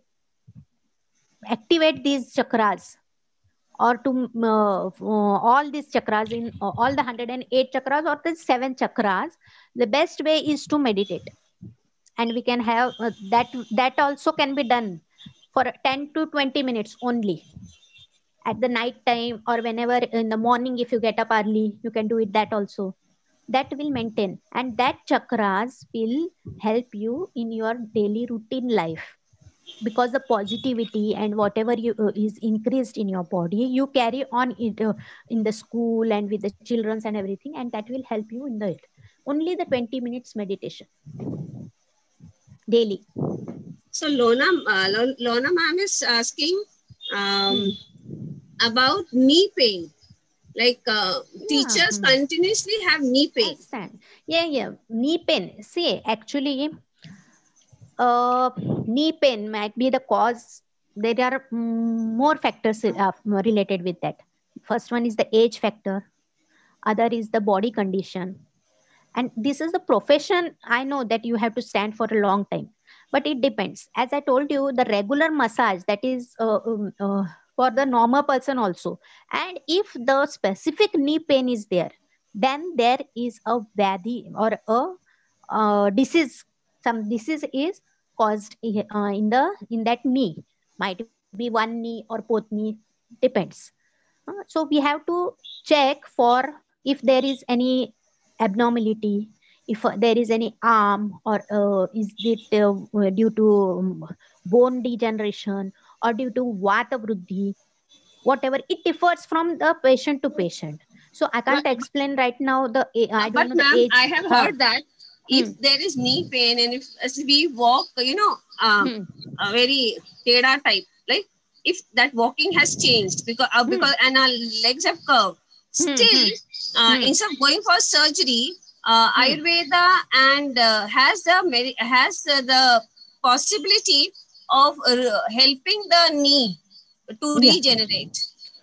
activate these chakras, or to uh, uh, all these chakras in uh, all the one hundred eight chakras or the seven chakras, the best way is to meditate. And we can have uh, that that also can be done for ten to twenty minutes only at the night time, or whenever in the morning if you get up early, you can do it, that also. That will maintain, and that chakras will help you in your daily routine life, because the positivity and whatever you uh, is increased in your body, you carry on it uh, in the school and with the childrens and everything, and that will help you in the it. Only the twenty minutes meditation daily. So Lona, uh, Lo- Lona ma'am is asking um, Hmm. about knee pain. Like uh, Yeah. teachers Hmm. continuously have knee I pain. understand. Yeah, yeah. Knee pain. See, actually, uh, knee pain might be the cause. There are mm, more factors uh, related with that. First one is the age factor. Other is the body condition. And this is the profession. I know that you have to stand for a long time, but it depends. As I told you, the regular massage, that is uh, um, uh, for the normal person also. And if the specific knee pain is there, then there is a vyadhi or a uh, disease. Some disease is caused i- uh, in the in that knee. Might be one knee or both knee, depends. Uh, so we have to check for if there is any abnormality, if uh, there is any arm, or uh, is it uh, due to um, bone degeneration, or due to vata vruddhi, whatever. It differs from the patient to patient. So I But, can't explain right now the a- I uh, don't but know the ma'am, age. I have Huh. heard that Hmm. if there is knee pain and if as we walk, you know, um, Hmm. a very teda type, like if that walking has changed because uh, Hmm. because and our legs have curved, Hmm. still Hmm. uh, Hmm. instead of going for surgery, uh, Hmm. Ayurveda and uh, has the medi- has uh, the possibility of uh, helping the knee to Yeah. regenerate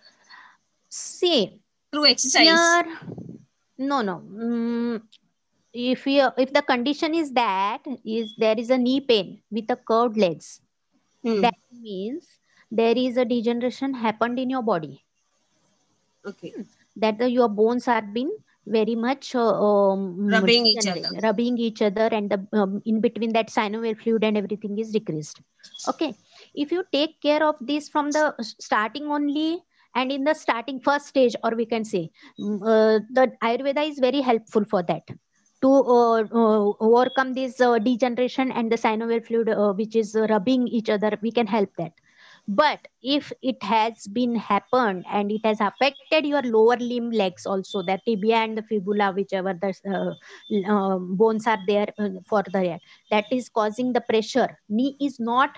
See, through exercise. here, no, no. Mm, if you if the condition is that is there is a knee pain with the curved legs, Hmm. that means there is a degeneration happened in your body. Okay. Hmm. That the, your bones are being very much uh, um, Rubbing each degenerate- other. rubbing each other, and the um, in between that synovial fluid and everything is decreased. Okay, If you take care of this from the starting only, and in the starting first stage, or we can say uh, the Ayurveda is very helpful for that, to uh, uh, overcome this uh, degeneration and the synovial fluid uh, which is uh, rubbing each other. We can help that. But if it has been happened and it has affected your lower limb legs also, that tibia and the fibula, whichever the uh, uh, bones are there uh, for the, that is causing the pressure. Knee is not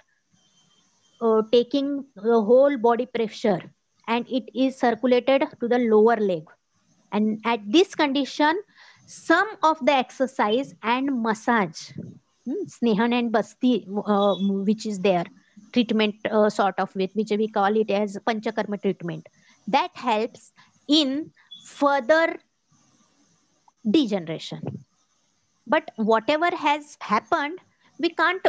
uh, taking the whole body pressure, and it is circulated to the lower leg. And at this condition, some of the exercise and massage, hmm, Snehan and Basti, uh, which is there, treatment uh, sort of with, which we call it as Panchakarma treatment, that helps in further degeneration. But whatever has happened, we can't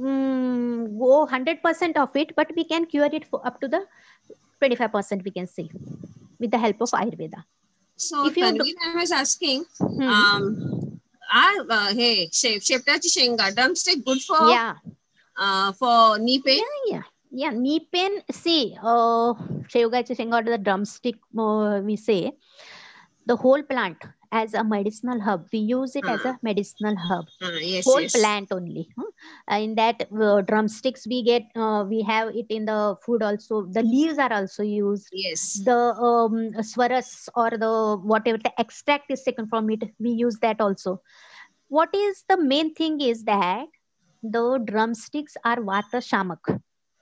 um, go one hundred percent of it, but we can cure it for up to the twenty-five percent, we can say, with the help of Ayurveda. So If you Tanvi, I was asking, hmm. um, are uh, hey, Sheptachi Shenga drumstick good for yeah uh, for knee pain? Yeah, yeah, yeah. Knee pain. See, uh, Shevgachi Shenga or the drumstick, uh, we say, the whole plant as a medicinal herb. We use it uh, as a medicinal herb. Uh, yes, whole yes. plant only. Uh, in that uh, drumsticks we get, uh, we have it in the food also. The leaves are also used. Yes. The um, swaras or the whatever the extract is taken from it, we use that also. What is the main thing is that the drumsticks are Vata Shamak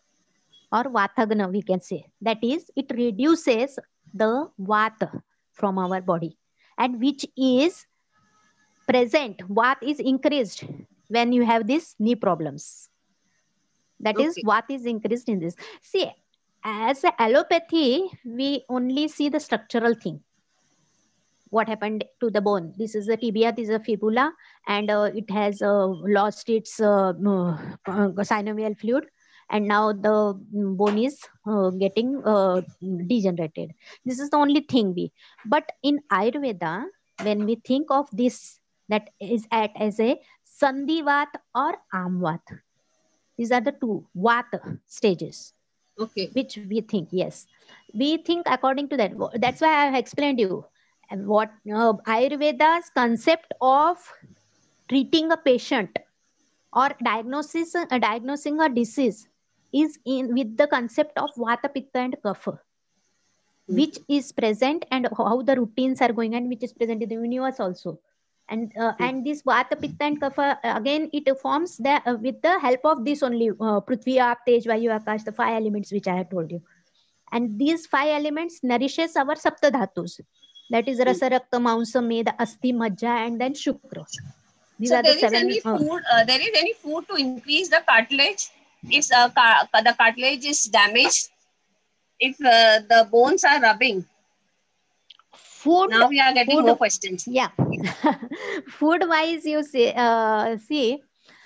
or Vatagna, we can say. That is, it reduces the Vata from our body, and which is present, Vat is increased when you have these knee problems. That okay. is, Vat is increased in this. See, as a allopathy, we only see the structural thing. What happened to the bone? This is the tibia, this is a fibula, and uh, it has uh, lost its uh, uh, synovial fluid, and now the bone is uh, getting uh, degenerated. This is the only thing we. But in Ayurveda, when we think of this, that is at as a Sandhivat or Amvat. These are the two Vata stages. Okay. Which we think, yes. We think according to that. That's why I have explained you. What uh, Ayurveda's concept of treating a patient or diagnosis, uh, diagnosing a disease is in with the concept of Vata, Pitta and Kapha, mm-hmm. which is present, and how the routines are going, and which is present in the universe also. And uh, mm-hmm. and this Vata, Pitta and Kapha, again, it forms the, uh, with the help of this only, uh, Prithvi, Aap, Tej, Vayu, Akash, the five elements which I have told you. And these five elements nourishes our Sapta Dhatus. That is Rasa, Rakta, Maunsa, Meda, Asti, Majja, and then Shukra. These so are there the seven. Is any food, uh, there is any food to increase the cartilage if uh, ca the cartilage is damaged, if uh, the bones are rubbing? Food. Now we are getting food, more questions. Yeah. Food wise, you say, uh, see,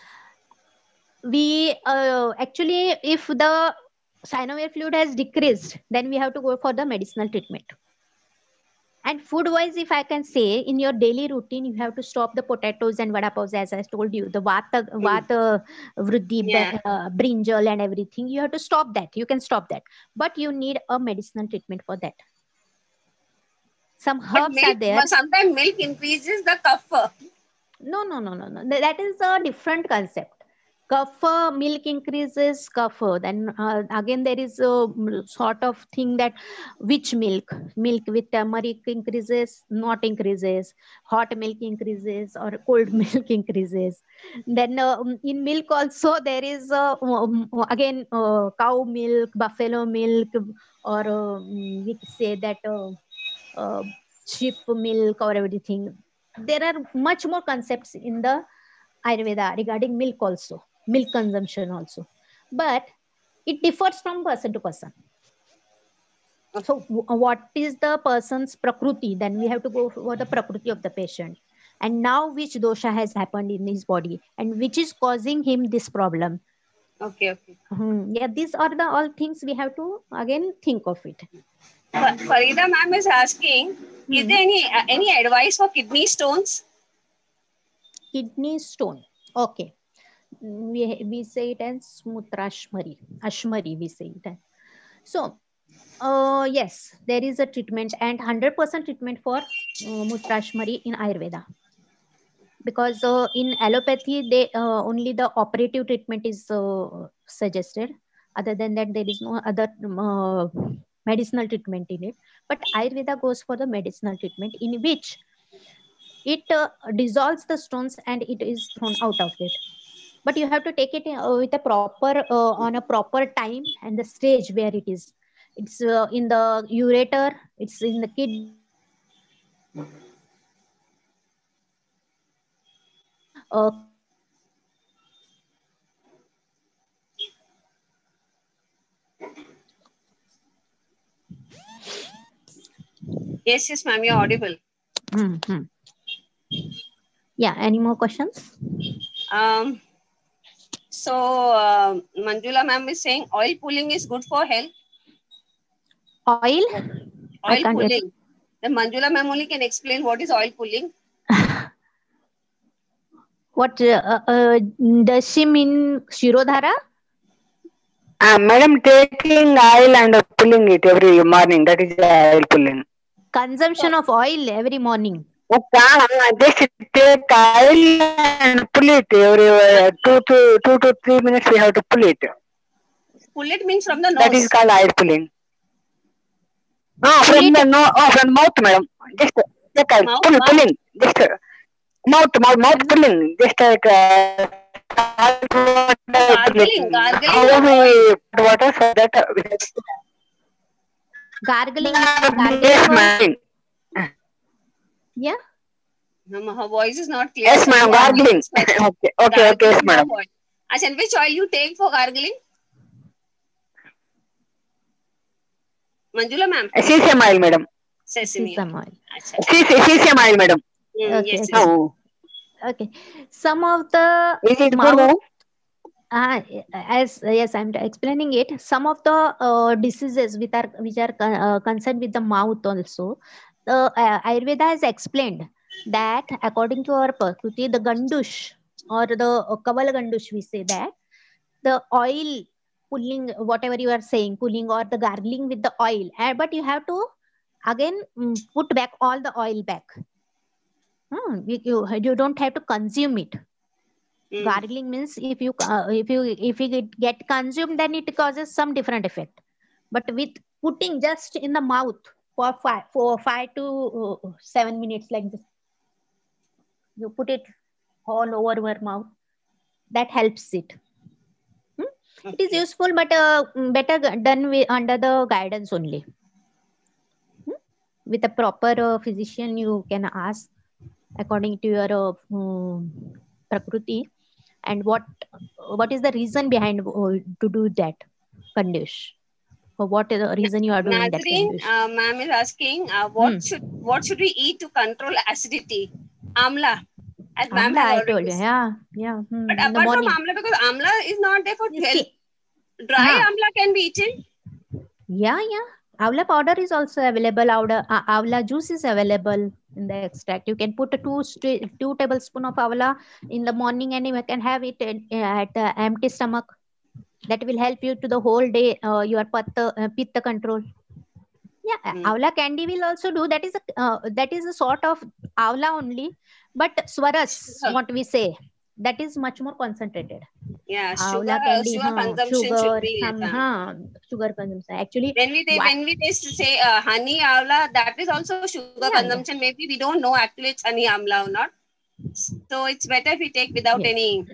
we uh, actually, if the synovial fluid has decreased, then we have to go for the medicinal treatment. And food wise, if I can say, in your daily routine, you have to stop the potatoes and vada pavs, as I told you, the vata, vata vriddhi, yeah. uh, brinjal and everything. You have to stop that. You can stop that. But you need a medicinal treatment for that. Some herbs milk, are there. Sometimes milk increases the kapha. No, no, no, no, no. That is a different concept. Kapha, milk increases kapha. Then uh, again, there is a sort of thing that which milk, milk with turmeric increases, not increases. Hot milk increases or cold milk increases. Then uh, in milk also there is uh, um, again uh, cow milk, buffalo milk, or uh, we say that uh, uh, sheep milk or everything. There are much more concepts in the Ayurveda regarding milk also. Milk consumption also, but it differs from person to person. So what is the person's prakruti? Then we have to go for the prakruti of the patient, and now which dosha has happened in his body and which is causing him this problem. Okay, okay. Hmm. Yeah, these are the all things we have to again think of it. Farida ma'am is asking, hmm. is there any uh, any advice for kidney stones? Kidney stone. Okay. we, we say it as Mutrashmari. Ashmari, we say it. So, uh, yes, there is a treatment and one hundred percent treatment for uh, Mutrashmari in Ayurveda. Because uh, in allopathy, they uh, only the operative treatment is uh, suggested. Other than that, there is no other uh, medicinal treatment in it. But Ayurveda goes for the medicinal treatment, in which it uh, dissolves the stones and it is thrown out of it. But you have to take it uh, with a proper uh, on a proper time and the stage where it is. It's uh, in the ureter, it's in the kidney. Uh, Yes, yes, ma'am, you're audible. mm-hmm. Yeah, any more questions? Um, so, uh, Manjula ma'am is saying oil pulling is good for health. Oil? Oil pulling. Get... The Manjula ma'am only can explain what is oil pulling. What uh, uh, does she mean? Shirodhara? Uh, madam, taking oil and pulling it every morning. That is oil pulling. Consumption of oil every morning. Just take oil and pull it every uh, two to two to three minutes. We have to pull it. Pull it means from the nose. That is called oil pulling. No, pull from it. the no, oh, from mouth, madam. Just take oil, mouth, pull, mouth. pulling. Just uh, mouth, mouth, mouth pulling. Just like uh, gargling, gargling. How we water so that uh, gargling, gargling. Yes, ma'am. Yeah. No, her voice is not clear. Yes, ma'am. Gargling. okay, okay, gargling, okay, yes, madam. Ashan, which oil you take for gargling? Manjula ma'am. Sesame oil, madam. Sesame oil. Sesame oil, madam. Mm, okay. Yes, yes. Oh. Okay. Some of the is it mouth, good? Uh, as yes, I'm explaining it. Some of the uh, diseases which are which are uh, concerned with the mouth also. The uh, Ayurveda has explained that according to our Prakruti, the gandush or the uh, Kaval gandush, we say that the oil pulling, whatever you are saying, pulling or the gargling with the oil, uh, but you have to again um, put back all the oil back. Hmm, you, you you don't have to consume it. Mm. Gargling means if you uh, if you if you get, get consumed, then it causes some different effect. But with putting just in the mouth for five for five to uh, seven minutes like this, you put it all over your mouth. That helps it. Hmm? Okay. It is useful, but uh, better done with, under the guidance only. Hmm? With a proper uh, physician, you can ask according to your uh, um, Prakruti. And what what is the reason behind uh, to do that condition? For what is the reason you are doing Nazreen, that? Uh, ma'am is asking, uh, what hmm. should what should we eat to control acidity? Amla. As Amla, I told you. Yeah, yeah. Hmm. But apart from amla, because amla is not there for health. Dry uh-huh. amla can be eaten. Yeah, yeah. Avla powder is also available. Avla, uh, avla juice is available in the extract. You can put a two two tablespoon of avla in the morning, and you can have it at, at uh, empty stomach. That will help you to the whole day. Uh, your pitta, uh, pitta control. Yeah, mm. avla candy will also do. That is a uh, that is a sort of avla only, but swaras, huh. what we say, that is much more concentrated. Yeah, sugar, candy, sugar huh, consumption sugar, should be some, huh, sugar consumption. Actually, when we what? when we taste say uh, honey amla, that is also sugar yeah, consumption. Yeah. Maybe we don't know actually it's honey amla or not. So it's better if we take without yeah. any.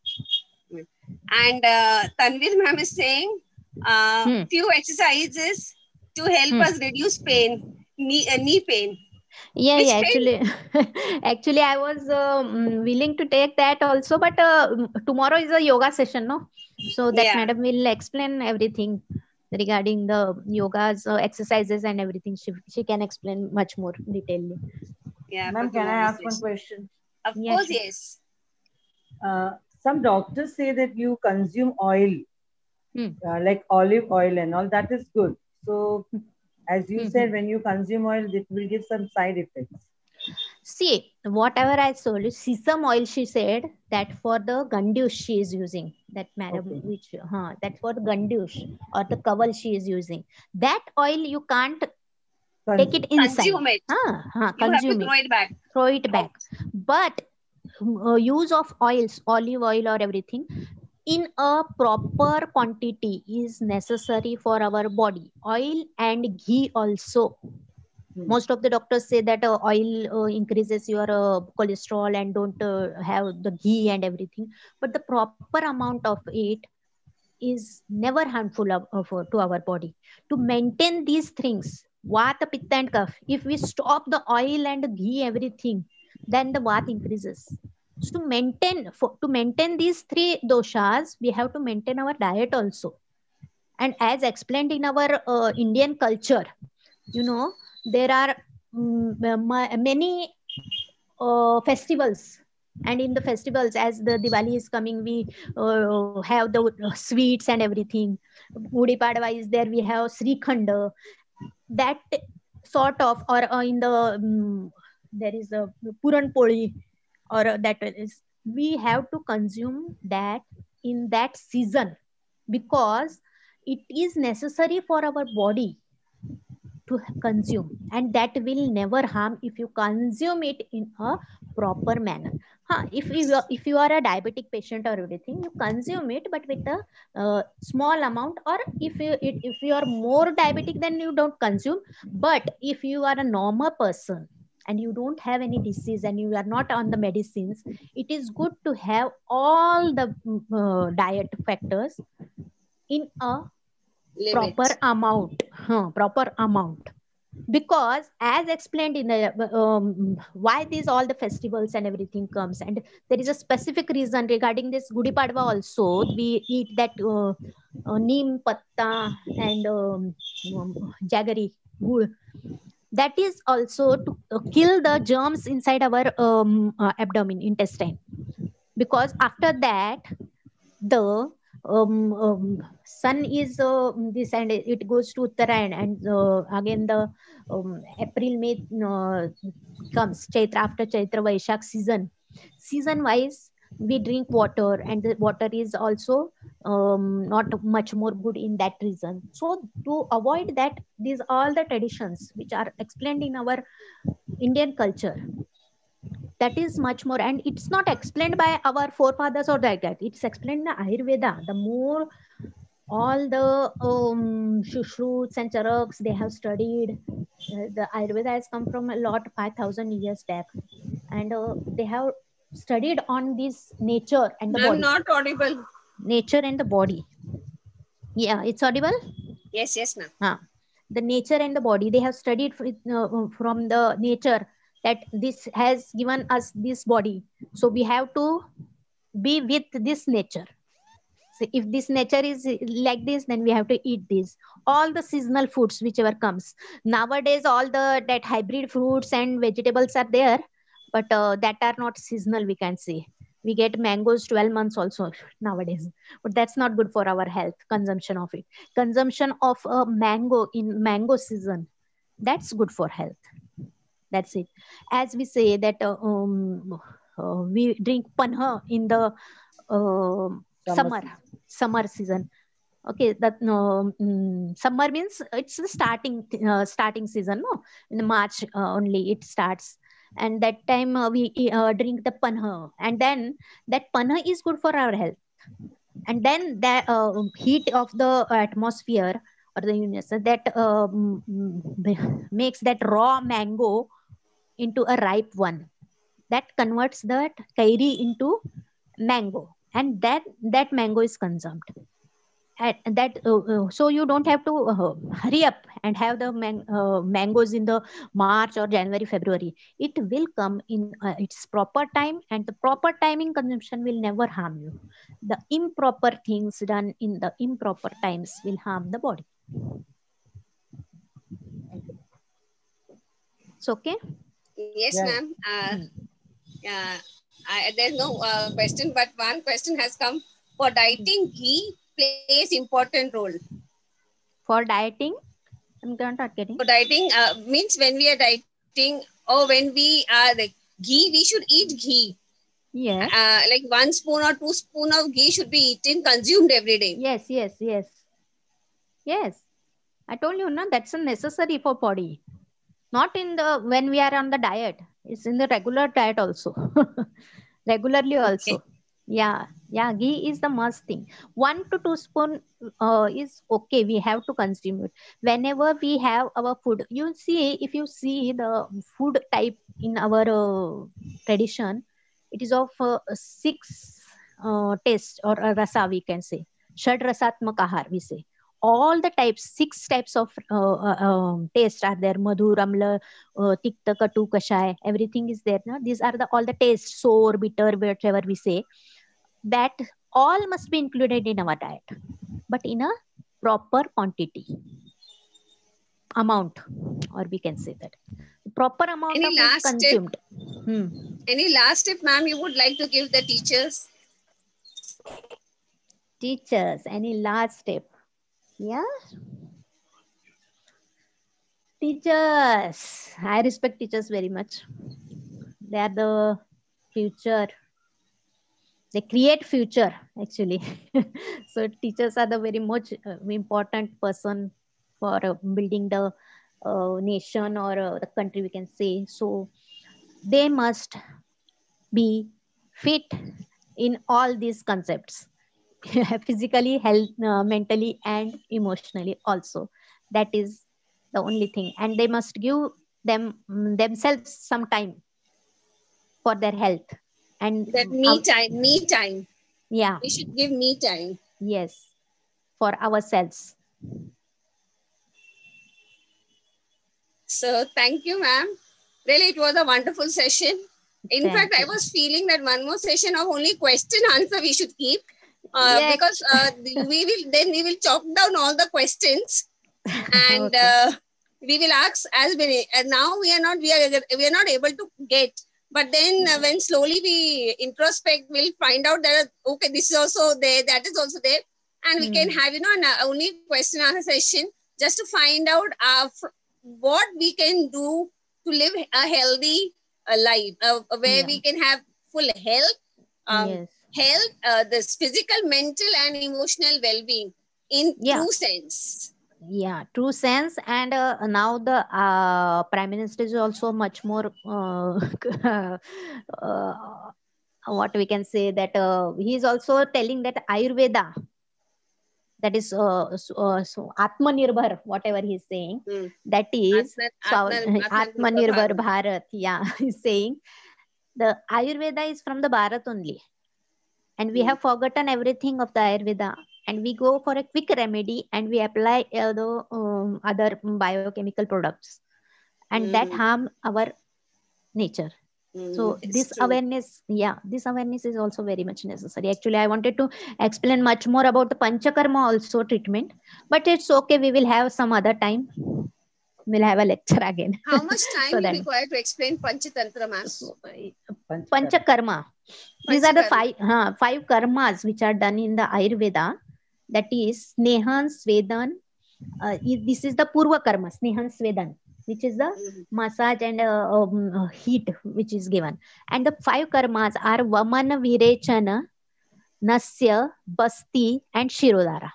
And uh, Tanvir ma'am is saying uh, hmm. few exercises to help hmm. us reduce pain, knee, uh, knee pain. Yeah, Which yeah. Pain? Actually, actually, I was um, willing to take that also, but uh, tomorrow is a yoga session, no? So that yeah. madam will explain everything regarding the yogas, uh, exercises, and everything. She she can explain much more detailedly. Yeah, ma'am, can I ask session. one question? Of yeah, course, sure. yes. Uh, some doctors say that you consume oil, hmm. uh, like olive oil and all. That is good. So. As you mm-hmm. said, when you consume oil, it will give some side effects. See, whatever I told you, sesame oil, she said that for the gandush she is using. That madam, okay. which, huh, that's for the gandush or the kaval she is using. That oil you can't take it inside. Consume it. Huh, huh, you consume have to throw it, it back. Throw it back. But uh, use of oils, olive oil or everything, in a proper quantity is necessary for our body. Oil and ghee also. Hmm. Most of the doctors say that uh, oil uh, increases your uh, cholesterol and don't uh, have the ghee and everything. But the proper amount of it is never harmful of, of, uh, to our body. To maintain these things, vata, pitta and kapha, if we stop the oil and ghee, everything, then the vata increases. So to maintain, for, to maintain these three doshas, we have to maintain our diet also. And as explained in our uh, Indian culture, you know, there are um, many uh, festivals. And in the festivals, as the Diwali is coming, we uh, have the uh, sweets and everything. Gudi Padwa is there, we have Srikhand. That sort of, or uh, in the, um, there is a Puran Poli, or uh, that is, we have to consume that in that season, because it is necessary for our body to consume, and that will never harm if you consume it in a proper manner. Huh, if you if you are a diabetic patient or everything, you consume it, but with a uh, small amount. Or if you it, if you are more diabetic, then you don't consume. But if you are a normal person and you don't have any disease and you are not on the medicines, it is good to have all the uh, diet factors in a Limit. proper amount, huh, proper amount. Because as explained in the um, why these all the festivals and everything comes, and there is a specific reason regarding this Gudi Padwa also. We eat that uh, uh, neem patta and um, um, jaggery gur. That is also to uh, kill the germs inside our um, uh, abdomen, intestine. Because after that, the um, um, sun is uh, this, and it goes to Uttarayan, and uh, again the um, April, May uh, comes, Chaitra, after Chaitra, Vaishak season. Season wise, we drink water, and the water is also um, not much more good in that reason. So to avoid that, these all the traditions which are explained in our Indian culture, that is much more, and it's not explained by our forefathers or like that. It's explained in the Ayurveda. The more all the um, shruts and charaks they have studied, uh, the Ayurveda has come from a lot five thousand years back, and uh, they have studied on this nature and the body. I'm not audible. Nature and the body. Yeah, it's audible. Yes, yes, ma'am. Ah, the nature and the body, they have studied uh, from the nature, that this has given us this body. So we have to be with this nature. So if this nature is like this, then we have to eat this. All the seasonal foods, whichever comes. Nowadays, all the that hybrid fruits and vegetables are there, but uh, that are not seasonal, we can say. We get mangoes twelve months also nowadays, but that's not good for our health, consumption of it. Consumption of a mango in mango season, that's good for health. That's it. As we say that uh, um, uh, we drink panha in the uh, summer, summer, summer season. Okay, that no um, summer means it's the starting uh, starting season. No, in March uh, only it starts, and that time uh, we uh, drink the panha, and then that panha is good for our health. And then the uh, heat of the atmosphere or the universe that um, makes that raw mango into a ripe one, that converts that kairi into mango, and that that mango is consumed. And that uh, uh, so you don't have to uh, hurry up and have the man, uh, mangoes in the March or January, February. It will come in uh, its proper time, and the proper timing consumption will never harm you. The improper things done in the improper times will harm the body. It's okay. Yes, yeah. ma'am. Uh, yeah, I, there's no uh, question, but one question has come. For dieting, ghee plays important role. For dieting, I'm not getting. For dieting uh, means when we are dieting oh, when we are like ghee, we should eat ghee. Yes. Uh, like one spoon or two spoon of ghee should be eaten, consumed every day. Yes, yes, yes. Yes. I told you, no, that's a necessary for body. Not in the, when we are on the diet. It's in the regular diet also. Regularly also. Okay. Yeah. Yeah. Ghee is the must thing. One to two spoon uh, is okay. We have to consume it. Whenever we have our food, you see, if you see the food type in our uh, tradition, it is of uh, six uh, tastes or uh, rasa, we can say. Shad rasatmak ahar, we say. All the types, six types of uh, uh, um, taste are there. Madhur, amla, uh, tikta, katu, kashai, everything is there. No? These are the all the tastes, sour, bitter, whatever we say. That all must be included in our diet, but in a proper quantity, amount, or we can say that. Proper amount Any of last is consumed. Hmm. Any last tip, ma'am, you would like to give the teachers? Teachers, any last tip? Yeah. Teachers, I respect teachers very much. They are the future. They create future, actually. So teachers are the very much uh, important person for uh, building the uh, nation or uh, the country, we can say. So they must be fit in all these concepts. Physically, health, uh, mentally, and emotionally also. That is the only thing. And they must give them mm, themselves some time for their health. And That mm, me our- time, me time. yeah, We should give me time. yes, for ourselves. So thank you, ma'am. Really, it was a wonderful session. In Thank fact, I you. was feeling that one more session of only question answer we should keep. Uh, Yes. because uh, we will then we will chalk down all the questions and Okay. uh, we will ask as many. And now we are not we are we are not able to get. But then uh, when slowly we introspect, we'll find out that okay, this is also there, that is also there, and we Hmm. can have you know an, uh, only question answer session just to find out uh, fr- what we can do to live a healthy uh, life, uh, where Yeah. we can have full health. Um, Yes. health, uh, this physical, mental, and emotional well-being in Yeah. true sense. Yeah, true sense. And uh, now the uh, prime minister is also much more uh, uh, what we can say, that uh, he is also telling that Ayurveda, that is uh, so, uh, so Atmanirbhar, whatever he is saying, Hmm. that is Atma- Swa- Atma- Atmanirbhar Atmanirbhar Bharat. Yeah, he's saying the Ayurveda is from the Bharat only, and we Hmm. have forgotten everything of the Ayurveda, and we go for a quick remedy and we apply uh, the um, other biochemical products, and that Hmm. harm our nature. Hmm. So It's this true. awareness, yeah, this awareness is also very much necessary. Actually, I wanted to explain much more about the panchakarma also treatment, but it's okay. We will have some other time. We'll have a lecture again. How much time So you then, require to explain Panchatantra, ma'am? so, Panchakarma. panchakarma. These are the Panchakarma. five huh, five karmas which are done in the Ayurveda. That is Snehan, Svedan. Uh, i- this is the Purva karma, Snehan, Svedan, which is the Mhm. massage and uh, um, uh, heat which is given. And the five karmas are Vamana, Virechana, Nasya, Basti, and Shirodhara.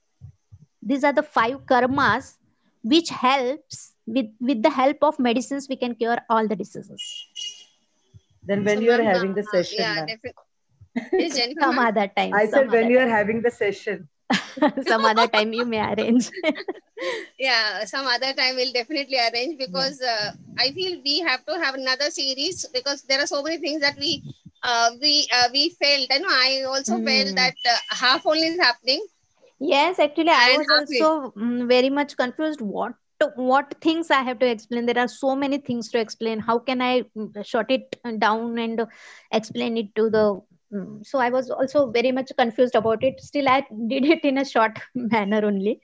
These are the five karmas which helps with, with the help of medicines we can cure all the diseases. Then when So, you are ma'am, having uh, the session, yeah, ma'am. definitely. Yes, Jennifer, Some ma'am. other time. I some said when other you are time. having the session. Some other time you may arrange. Yeah, some other time we'll definitely arrange, because uh, I feel we have to have another series, because there are so many things that we uh, we uh, we felt. I know I also felt Hmm. that uh, half only is happening Yes, actually, I and was half is. also mm, very much confused. What what things I have to explain? There are so many things to explain. How can I mm, short it down and explain it to the? mm, So I was also very much confused about it. Still, I did it in a short manner only.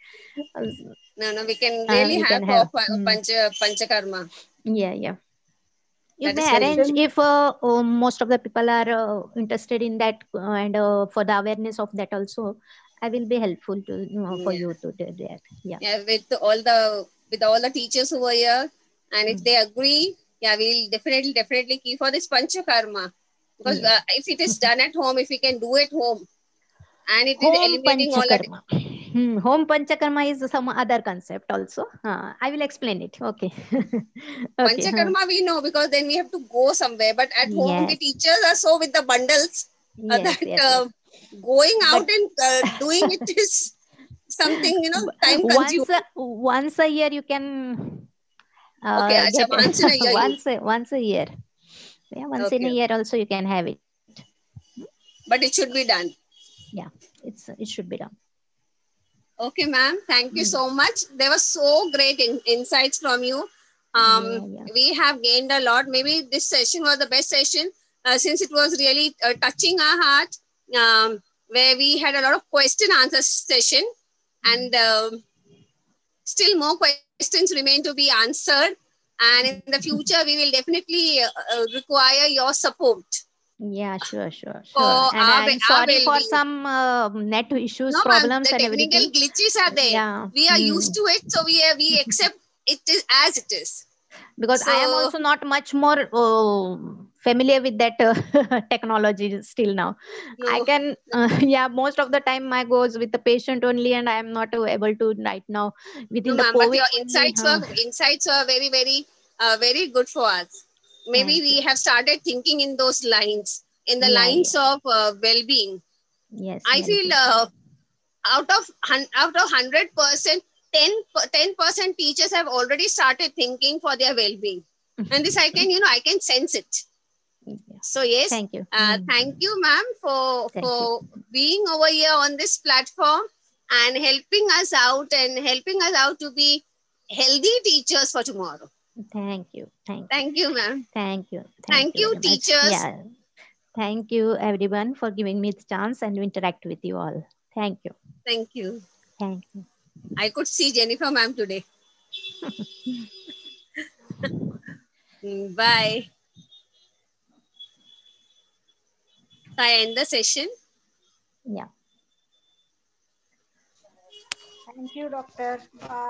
No, no, we can Uh, really we can have have. proper mm, pancha panchakarma. Yeah, yeah. You That is may very arrange Session. if uh, uh, most of the people are uh, interested in that, uh, and uh, for the awareness of that also, I will be helpful to you know, for yeah. you to do that. Yeah. Yeah, with all the with all the teachers who were here, and if Mm. they agree, yeah, we'll definitely, definitely keep for this Panchakarma. Because Yes. uh, if it is done at home, if we can do it home, and it is Home eliminating all that. Panchakarma. Hmm. Home Panchakarma is some other concept also. Uh, I will explain it. Okay. Okay. Panchakarma huh. we know because then we have to go somewhere. But at home, the Yes. teachers are so with the bundles uh, Yes. that Yes. uh, Yes. going But out and uh, doing it is something, you know, time once consuming. a, once a year you can Okay, uh, acha, get once in a year. You, once a, once a year. Yeah, once in a okay, year also you can have it. but it should be done. Yeah, it's it should be done. Okay, ma'am. Thank you Mm. so much. There were so great in, insights from you. Um, Yeah, yeah. we have gained a lot. Maybe this session was the best session uh, since it was really uh, touching our heart, um, where we had a lot of question answer session, and um, still more questions remain to be answered. And in the future, we will definitely uh, uh, require your support Yeah, sure, sure, for sure. And our, I'm our sorry for well-being. some uh, net issues, No, ma'am, problems, the and technical everything. glitches are there. Yeah. We are Mm. used to it, so we are, we accept it is as it is. Because I am So, also not much more uh, familiar with that uh, technology still now. I no, can, uh, yeah, most of the time I goes with the patient only, and I am not uh, able to right now no, within the ma'am, but COVID your only. insights Uh, were insights were very, very, uh, very good for us. Maybe thank we you. have started thinking in those lines, in the Yeah, lines yeah. of uh, well-being. Yes, I feel well-being. uh, out of hun- out of hundred percent, ten percent teachers have already started thinking for their well-being, and this I can, you know, I can sense it. Yeah. So yes, Thank you. uh, Mm. thank you, ma'am, for Thank for you. being over here on this platform and helping us out and helping us out to be healthy teachers for tomorrow. Thank you. Thank you. Thank you, ma'am. Thank you. Thank, Thank you you, very much. teachers. Yeah. Thank you, everyone, for giving me the chance and to interact with you all. Thank you. Thank you. Thank you. I could see Jennifer, ma'am, today. Bye. I end the session. Yeah. Thank you, doctor. Bye.